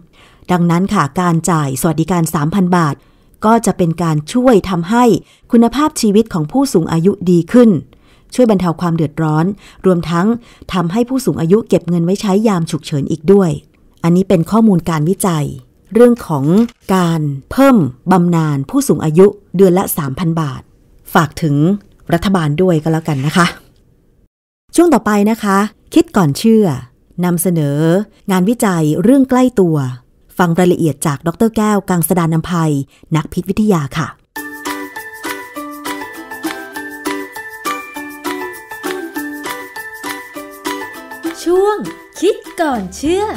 ดังนั้นค่ะการจ่ายสวัสดิการ สามพัน บาทก็จะเป็นการช่วยทำให้คุณภาพชีวิตของผู้สูงอายุดีขึ้นช่วยบรรเทาความเดือดร้อนรวมทั้งทำให้ผู้สูงอายุเก็บเงินไว้ใช้ยามฉุกเฉินอีกด้วยอันนี้เป็นข้อมูลการวิจัยเรื่องของการเพิ่มบำนาญผู้สูงอายุเดือนละ สามพัน บาทฝากถึงรัฐบาลด้วยก็แล้วกันนะคะช่วงต่อไปนะคะคิดก่อนเชื่อนำเสนองานวิจัยเรื่องใกล้ตัวฟังรายละเอียดจากดร.แก้วกังสดาลอำไพนักพิษวิทยาค่ะช่วงคิดก่อนเชื่อ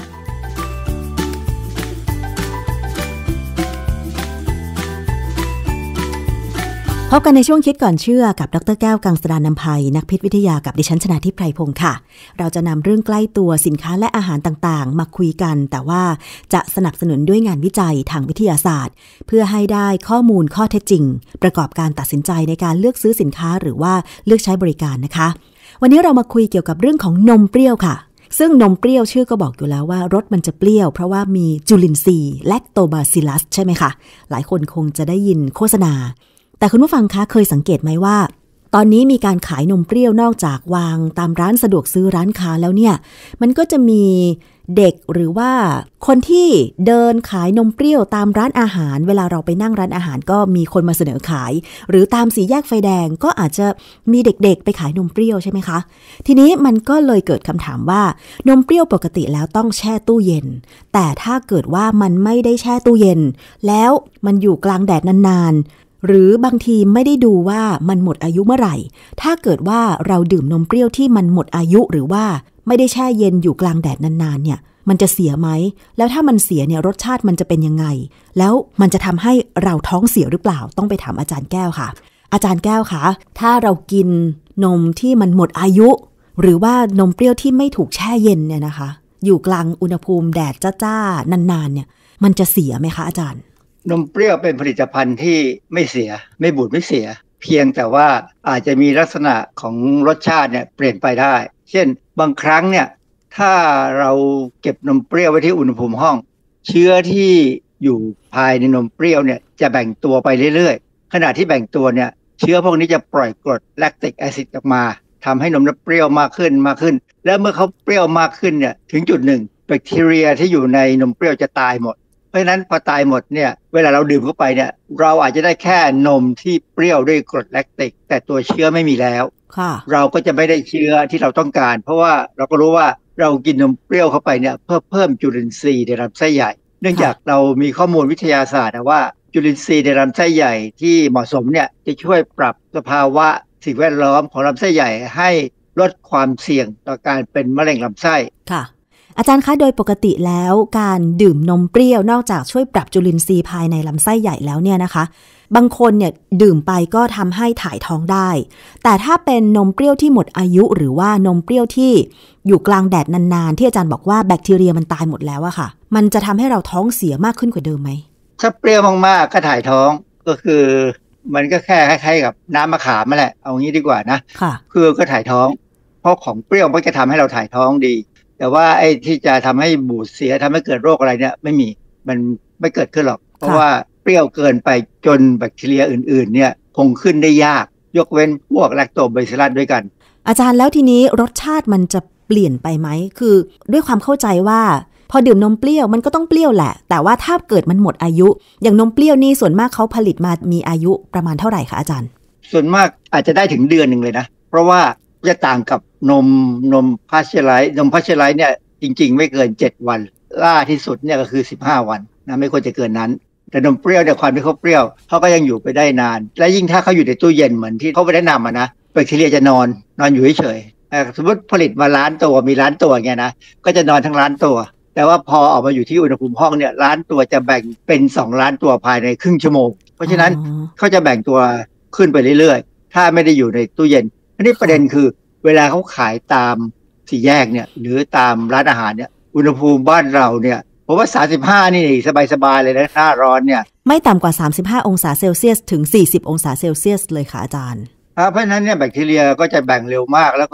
พบกันในช่วงคิดก่อนเชื่อกับดร.แก้วกังสดาลอำไพนักพิษวิทยากับดิฉันชนาทิพย์ไพรพงศ์ค่ะเราจะนำเรื่องใกล้ตัวสินค้าและอาหารต่างๆมาคุยกันแต่ว่าจะสนับสนุนด้วยงานวิจัยทางวิทยาศาสตร์เพื่อให้ได้ข้อมูลข้อเท็จจริงประกอบการตัดสินใจในการเลือกซื้อสินค้าหรือว่าเลือกใช้บริการนะคะวันนี้เรามาคุยเกี่ยวกับเรื่องของนมเปรี้ยวค่ะซึ่งนมเปรี้ยวชื่อก็บอกอยู่แล้วว่ารสมันจะเปรี้ยวเพราะว่ามีจุลินทรีย์แลคโตบาซิลลัสใช่ไหมคะหลายคนคงจะได้ยินโฆษณาแต่คุณผู้ฟังคะเคยสังเกตไหมว่าตอนนี้มีการขายนมเปรี้ยวนอกจากวางตามร้านสะดวกซื้อร้านค้าแล้วเนี่ยมันก็จะมีเด็กหรือว่าคนที่เดินขายนมเปรี้ยวตามร้านอาหารเวลาเราไปนั่งร้านอาหารก็มีคนมาเสนอขายหรือตามสี่แยกไฟแดงก็อาจจะมีเด็กๆไปขายนมเปรี้ยวใช่ไหมคะทีนี้มันก็เลยเกิดคำถามว่านมเปรี้ยวปกติแล้วต้องแช่ตู้เย็นแต่ถ้าเกิดว่ามันไม่ได้แช่ตู้เย็นแล้วมันอยู่กลางแดดนานๆหรือบางทีไม่ได้ดูว่ามันหมดอายุเมื่อไหร่ถ้าเกิดว่าเราดื่มนมเปรี้ยวที่มันหมดอายุหรือว่าไม่ได้แช่เย็นอยู่กลางแดดนานๆเนี่ยมันจะเสียไหมแล้วถ้ามันเสียเนี่ยรสชาติมันจะเป็นยังไงแล้วมันจะทำให้เราท้องเสียหรือเปล่าต้องไปถามอาจารย์แก้วค่ะอาจารย์แก้วคะถ้าเรากินนมที่มันหมดอายุหรือว่านมเปรี้ยวที่ไม่ถูกแช่เย็นเนี่ยนะคะอยู่กลางอุณหภูมิแดดจ้าๆนานๆเนี่ยมันจะเสียไหมคะอาจารย์นมเปรี้ยวเป็นผลิตภัณฑ์ที่ไม่เสียไม่บูดไม่เสียเพียงแต่ว่าอาจจะมีลักษณะของรสชาติเนี่ยเปลี่ยนไปได้เช่นบางครั้งเนี่ยถ้าเราเก็บนมเปรี้ยวไว้ที่อุณหภูมิห้องเชื้อที่อยู่ภายในนมเปรี้ยวเนี่ยจะแบ่งตัวไปเรื่อยๆขณะที่แบ่งตัวเนี่ยเชื้อพวกนี้จะปล่อยกรดแลคติกแอซิดออกมาทำให้นมเปรี้ยวมากขึ้นมากขึ้นแล้วเมื่อเขาเปรี้ยวมากขึ้นเนี่ยถึงจุดหนึ่งแบคทีเรียที่อยู่ในนมเปรี้ยวจะตายหมดเพราะฉะนั้นพอตายหมดเนี่ยเวลาเราดื่มเข้าไปเนี่ยเราอาจจะได้แค่นมที่เปรี้ยวด้วยกรดแลคติกแต่ตัวเชื้อไม่มีแล้วเราก็จะไม่ได้เชื้อที่เราต้องการเพราะว่าเราก็รู้ว่าเรากินนมเปรี้ยวเข้าไปเนี่ยเพื่อเพิ่มจุลินทรีย์ในลำไส้ใหญ่เนื่องจากเรามีข้อมูลวิทยาศาสตร์ว่าจุลินทรีย์ในลำไส้ใหญ่ที่เหมาะสมเนี่ยจะช่วยปรับสภาวะสิ่งแวดล้อมของลำไส้ใหญ่ให้ลดความเสี่ยงต่อการเป็นมะเร็งลำไส้ค่ะอาจารย์คะโดยปกติแล้วการดื่มนมเปรี้ยวนอกจากช่วยปรับจุลินทรีย์ภายในลำไส้ใหญ่แล้วเนี่ยนะคะบางคนเนี่ยดื่มไปก็ทำให้ถ่ายท้องได้แต่ถ้าเป็นนมเปรี้ยวที่หมดอายุหรือว่านมเปรี้ยวที่อยู่กลางแดดนานๆที่อาจารย์บอกว่าแบคทีเรียมันตายหมดแล้วอะค่ะมันจะทำให้เราท้องเสียมากขึ้นกว่าเดิมไหมถ้าเปรี้ยวมากๆก็ถ่ายท้องก็คือมันก็แค่คล้ายๆกับน้ำมะขามนั่นแหละเอางี้ดีกว่านะค่ะคือก็ถ่ายท้องเพราะของเปรี้ยวมันจะทำให้เราถ่ายท้องดีแต่ว่าไอ้ที่จะทำให้บูดเสียทำให้เกิดโรคอะไรเนี่ยไม่มีมันไม่เกิดขึ้นหรอกเพราะว่าเปรี้ยวเกินไปจนแบคทีเรียอื่นๆเนี่ยคงขึ้นได้ยากยกเว้นพวกแลคโตบาซิลลัสด้วยกันอาจารย์แล้วทีนี้รสชาติมันจะเปลี่ยนไปไหมคือด้วยความเข้าใจว่าพอดื่มนมเปรี้ยวมันก็ต้องเปรี้ยวแหละแต่ว่าถ้าเกิดมันหมดอายุอย่างนมเปรี้ยวนี่ส่วนมากเขาผลิตมามีอายุประมาณเท่าไหร่คะอาจารย์ส่วนมากอาจจะได้ถึงเดือนนึงเลยนะเพราะว่าจะต่างกับนมนมพาสเจอร์ไลซ์นมพาสเจอร์ไลซ์เนี่ยจริงๆไม่เกินเจ็ดวันล่าที่สุดเนี่ยก็คือสิบห้าวันนะไม่ควรจะเกินนั้นแต่นมเปรี้ยวเนี่ยความที่เขาเปรี้ยวเขาก็ยังอยู่ไปได้นานและยิ่งถ้าเขาอยู่ในตู้เย็นเหมือนที่เขาไปแนะนำอะนะแบคทีเรียจะนอนนอนอยู่เฉยๆสมมติผลิตมาล้านตัวมีล้านตัวเงี้ยนะก็จะนอนทั้งล้านตัวแต่ว่าพอออกมาอยู่ที่อุณหภูมิห้องเนี่ยล้านตัวจะแบ่งเป็นสองล้านตัวภายในครึ่งชั่วโมงเพราะฉะนั้นเขาจะแบ่งตัวขึ้นไปเรื่อยๆถ้าไม่ได้อยู่ในตู้เย็นอันนี้ประเด็นคือเวลาเขาขายตามสี่แยกเนี่ยหรือตามร้านอาหารเนี่ยอุณหภูมิบ้านเราเนี่ยผมว่าสามสิบห้านี่สบายๆเลยนะหน้าร้อนเนี่ยไม่ต่ำกว่าสามสิบห้าองศาเซลเซียสถึงสี่สิบองศาเซลเซียสเลยค่ะอาจารย์เพราะฉะนั้นเนี่ยแบคทีเรียก็จะแบ่งเร็วมากแล้วก็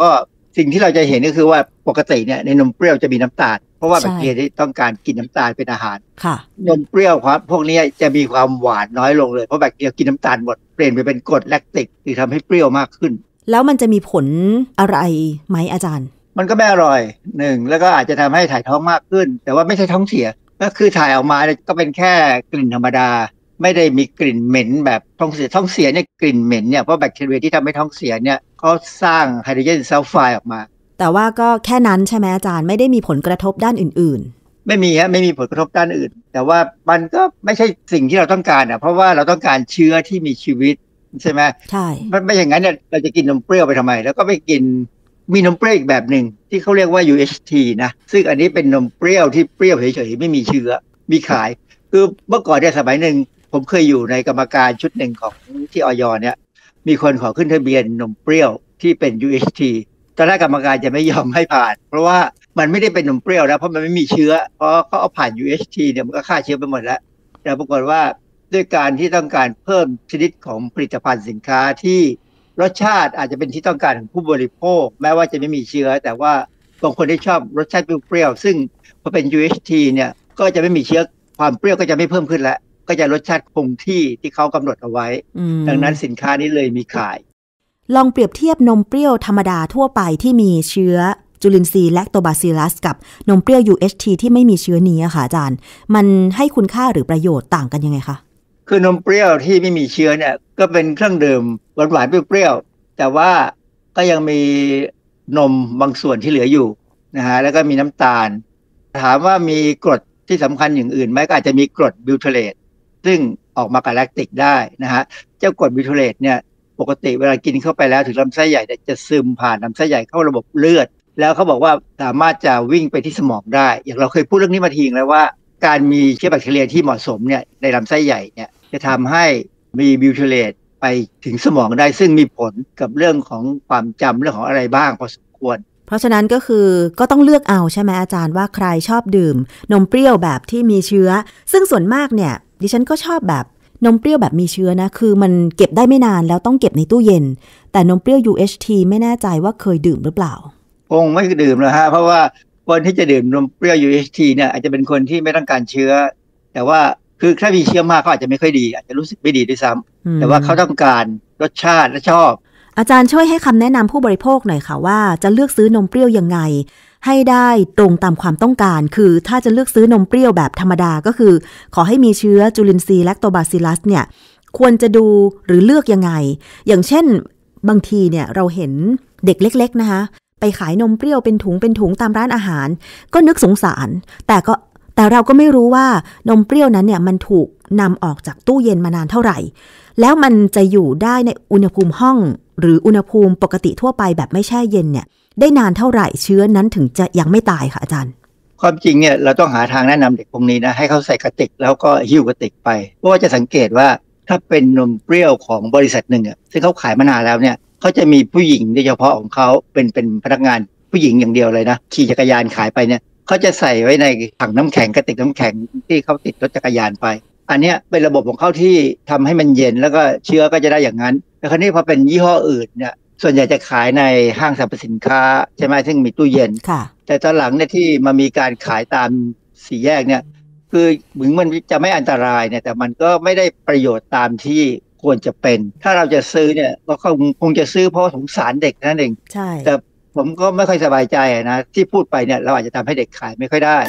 สิ่งที่เราจะเห็นก็คือว่าปกติเนี่ยในนมเปรี้ยวจะมีน้ำตาลเพราะว่าแบคทีเรียที่ต้องการกินน้ำตาลเป็นอาหารค่ะนมเปรี้ยวครับพวกนี้จะมีความหวานน้อยลงเลยเพราะแบคทีเรียกินน้ำตาลหมดเปลี่ยนไปเป็นกรดแลคติกที่ทำให้เปรี้ยวมากขึ้นแล้วมันจะมีผลอะไรไหมอาจารย์มันก็ไม่อร่อยหนึ่งแล้วก็อาจจะทำให้ถ่ายท้องมากขึ้นแต่ว่าไม่ใช่ท้องเสียก็คือถ่ายออกมาก็เป็นแค่กลิ่นธรรมดาไม่ได้มีกลิ่นเหม็นแบบท้องเสียท้องเสียเนี่ยกลิ่นเหม็นเนี่ยเพราะแบคทีเรียที่ทำให้ท้องเสียเนี่ยเขาสร้างไฮโดรเจนซัลไฟด์ออกมาแต่ว่าก็แค่นั้นใช่ไหมอาจารย์ไม่ได้มีผลกระทบด้านอื่นๆไม่มีฮะไม่มีผลกระทบด้านอื่นแต่ว่ามันก็ไม่ใช่สิ่งที่เราต้องการอ่ะเพราะว่าเราต้องการเชื้อที่มีชีวิตใช่ไหมใช่ไม่อย่างนั้นเนี่ยเราจะกินนมเปรี้ยวไปทำไมแล้วก็ไปกินมีนมเปรี้ยวอีกแบบหนึ่งที่เขาเรียกว่า ยู เอช ที นะซึ่งอันนี้เป็นนมเปรี้ยวที่เปรี้ยวเฉยๆไม่มีเชื้อมีขายคือเมื่อก่อนเนี่ยสมัยหนึ่งผมเคยอยู่ในกรรมการชุดหนึ่งของที่อย.เนี่ยมีคนขอขึ้นทะเบียนนมเปรี้ยวที่เป็น ยู เอช ที ตอนแรกกรรมการจะไม่ยอมให้ผ่านเพราะว่ามันไม่ได้เป็นนมเปรี้ยวแล้วเพราะมันไม่มีเชื้อเพราะเขาเอาผ่าน ยู เอช ที เนี่ยมันก็ฆ่าเชื้อไปหมดแล้วแต่ปรากฏว่าด้วยการที่ต้องการเพิ่มชนิดของผลิตภัณฑ์สินค้าที่รสชาติอาจจะเป็นที่ต้องการของผู้บริโภคแม้ว่าจะไม่มีเชื้อแต่ว่าบางคนที่ชอบรสชาติเปรี้ยวๆซึ่งพอเป็น ยู เอช ที เนี่ยก็จะไม่มีเชื้อความเปรี้ยวก็จะไม่เพิ่มขึ้นแล้วก็จะรสชาติคงที่ที่เขากำหนดเอาไว้ดังนั้นสินค้านี้เลยมีขายลองเปรียบเทียบนมเปรี้ยวธรรมดาทั่วไปที่มีเชื้อจุลินทรีย์แลคโตบาซิลลัสกับนมเปรี้ยว ยู เอช ที ที่ไม่มีเชื้อนี้ค่ะอาจารย์มันให้คุณค่าหรือประโยชน์ต่างกันยังไงคะคือนมเปรี้ยวที่ไม่มีเชื้อเนี่ยก็เป็นเครื่องดื่มหวานๆเปรี้ยวๆแต่ว่าก็ยังมีนมบางส่วนที่เหลืออยู่นะฮะแล้วก็มีน้ำตาลถามว่ามีกรดที่สำคัญอย่างอื่นไหมก็อาจจะมีกรดบิวเทเลตซึ่งออกมากับแลคติกได้นะฮะเจ้ากรดบิวเทเลตเนี่ยปกติเวลากินเข้าไปแล้วถึงลำไส้ใหญ่จะซึมผ่านลำไส้ใหญ่เข้าระบบเลือดแล้วเขาบอกว่าสามารถจะวิ่งไปที่สมองได้อย่างเราเคยพูดเรื่องนี้มาทีนึงแล้วว่าการมีเชื้อแบคทีเรียที่เหมาะสมเนี่ยในลำไส้ใหญ่เนี่ยจะทำให้มีบิวเทเลตไปถึงสมองได้ซึ่งมีผลกับเรื่องของความจำเรื่องของอะไรบ้างพอสมควรเพราะฉะนั้นก็คือก็ต้องเลือกเอาใช่ไหมอาจารย์ว่าใครชอบดื่มนมเปรี้ยวแบบที่มีเชื้อซึ่งส่วนมากเนี่ยดิฉันก็ชอบแบบนมเปรี้ยวแบบมีเชื้อนะคือมันเก็บได้ไม่นานแล้วต้องเก็บในตู้เย็นแต่นมเปรี้ยว ยู เอช ที ไม่แน่ใจว่าเคยดื่มหรือเปล่าคงไม่ดื่มแล้วฮะเพราะว่าคนที่จะดื่มนมเปรี้ยว ยู เอช ที เนี่ยอาจจะเป็นคนที่ไม่ต้องการเชื้อแต่ว่าคือถ้ามีเชื้อมากก็อาจจะไม่ค่อยดีอาจจะรู้สึกไม่ดีด้วยซ้ำแต่ว่าเขาต้องการรสชาติและชอบอาจารย์ช่วยให้คำแนะนำผู้บริโภคหน่อยค่ะว่าจะเลือกซื้อนมเปรี้ยวยังไงให้ได้ตรงตามความต้องการคือถ้าจะเลือกซื้อนมเปรี้ยวแบบธรรมดาก็คือขอให้มีเชื้อจุลินทรีย์แลคโตบาซิลลัสเนี่ยควรจะดูหรือเลือกยังไงอย่างเช่นบางทีเนี่ยเราเห็นเด็กเล็กๆนะคะไปขายนมเปรี้ยวเป็นถุงเป็นถุงตามร้านอาหารก็นึกสงสารแต่ก็แต่เราก็ไม่รู้ว่านมเปรี้ยวนั้นเนี่ยมันถูกนำออกจากตู้เย็นมานานเท่าไหร่แล้วมันจะอยู่ได้ในอุณหภูมิห้องหรืออุณหภูมิปกติทั่วไปแบบไม่แช่เย็นเนี่ยได้นานเท่าไหร่เชื้อนั้นถึงจะยังไม่ตายค่ะอาจารย์ความจริงเนี่ยเราต้องหาทางแนะนำเด็กพวกนี้นะให้เขาใส่กระติกแล้วก็หิ้วกระติกไปเพราะว่าจะสังเกตว่าถ้าเป็นนมเปรี้ยวของบริษัทหนึ่งอ่ะซึ่งเขาขายมานานแล้วเนี่ยเขาจะมีผู้หญิงโดยเฉพาะของเขาเป็นเป็นพนักงานผู้หญิงอย่างเดียวเลยนะขี่จักรยานขายไปเนี่ยเขาจะใส่ไว้ในถังน้ำแข็งกระติกน้ำแข็งที่เขาติดรถจักรยานไปอันนี้เป็นระบบของเขาที่ทำให้มันเย็นแล้วก็เชื้อก็จะได้อย่างนั้นแต่คราวนี้พอเป็นยี่ห้ออื่นเนี่ยส่วนใหญ่จะขายในห้างสรรพสินค้าใช่ไหมซึ่งมีตู้เย็นแต่ตอนหลังเนี่ยที่มามีการขายตามสี่แยกเนี่ยคือถึงมันจะไม่อันตรายเนี่ยแต่มันก็ไม่ได้ประโยชน์ตามที่ควรจะเป็นถ้าเราจะซื้อเนี่ยก็คงจะซื้อเพราะสงสารเด็กนั่นเองใช่แต่ผมก็ไม่ค่อยสบายใจนะที่พูดไปเนี่ยเราอาจจะทำให้เด็กขายไม่ค่อยได้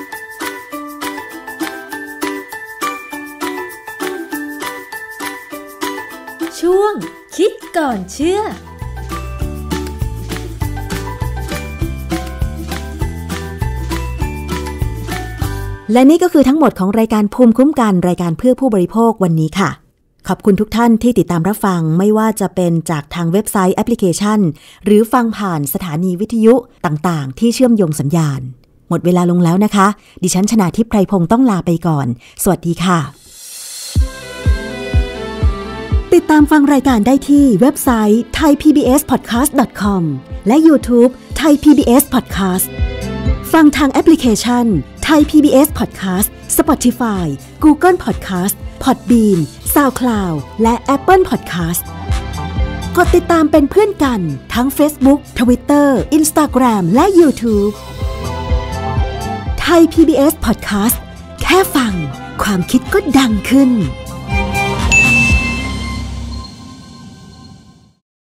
ช่วงคิดก่อนเชื่อและนี่ก็คือทั้งหมดของรายการภูมิคุ้มกันรายการเพื่อผู้บริโภควันนี้ค่ะขอบคุณทุกท่านที่ติดตามรับฟังไม่ว่าจะเป็นจากทางเว็บไซต์แอปพลิเคชันหรือฟังผ่านสถานีวิทยุต่างๆที่เชื่อมโยงสัญญาณหมดเวลาลงแล้วนะคะดิฉันชนาทิพย์ไพรพงศ์ต้องลาไปก่อนสวัสดีค่ะติดตามฟังรายการได้ที่เว็บไซต์ ไทย พี บี เอส พอดแคสต์ ดอท คอม และ YouTube Thai พี บี เอส Podcast ฟังทางแอปพลิเคชัน Thai พี บี เอส Podcast Spotify Google Podcast Podbean SoundCloud และ Apple Podcast กดติดตามเป็นเพื่อนกันทั้ง Facebook, Twitter, Instagram และ YouTube ไทย พี บี เอส Podcast แค่ฟังความคิดก็ดังขึ้น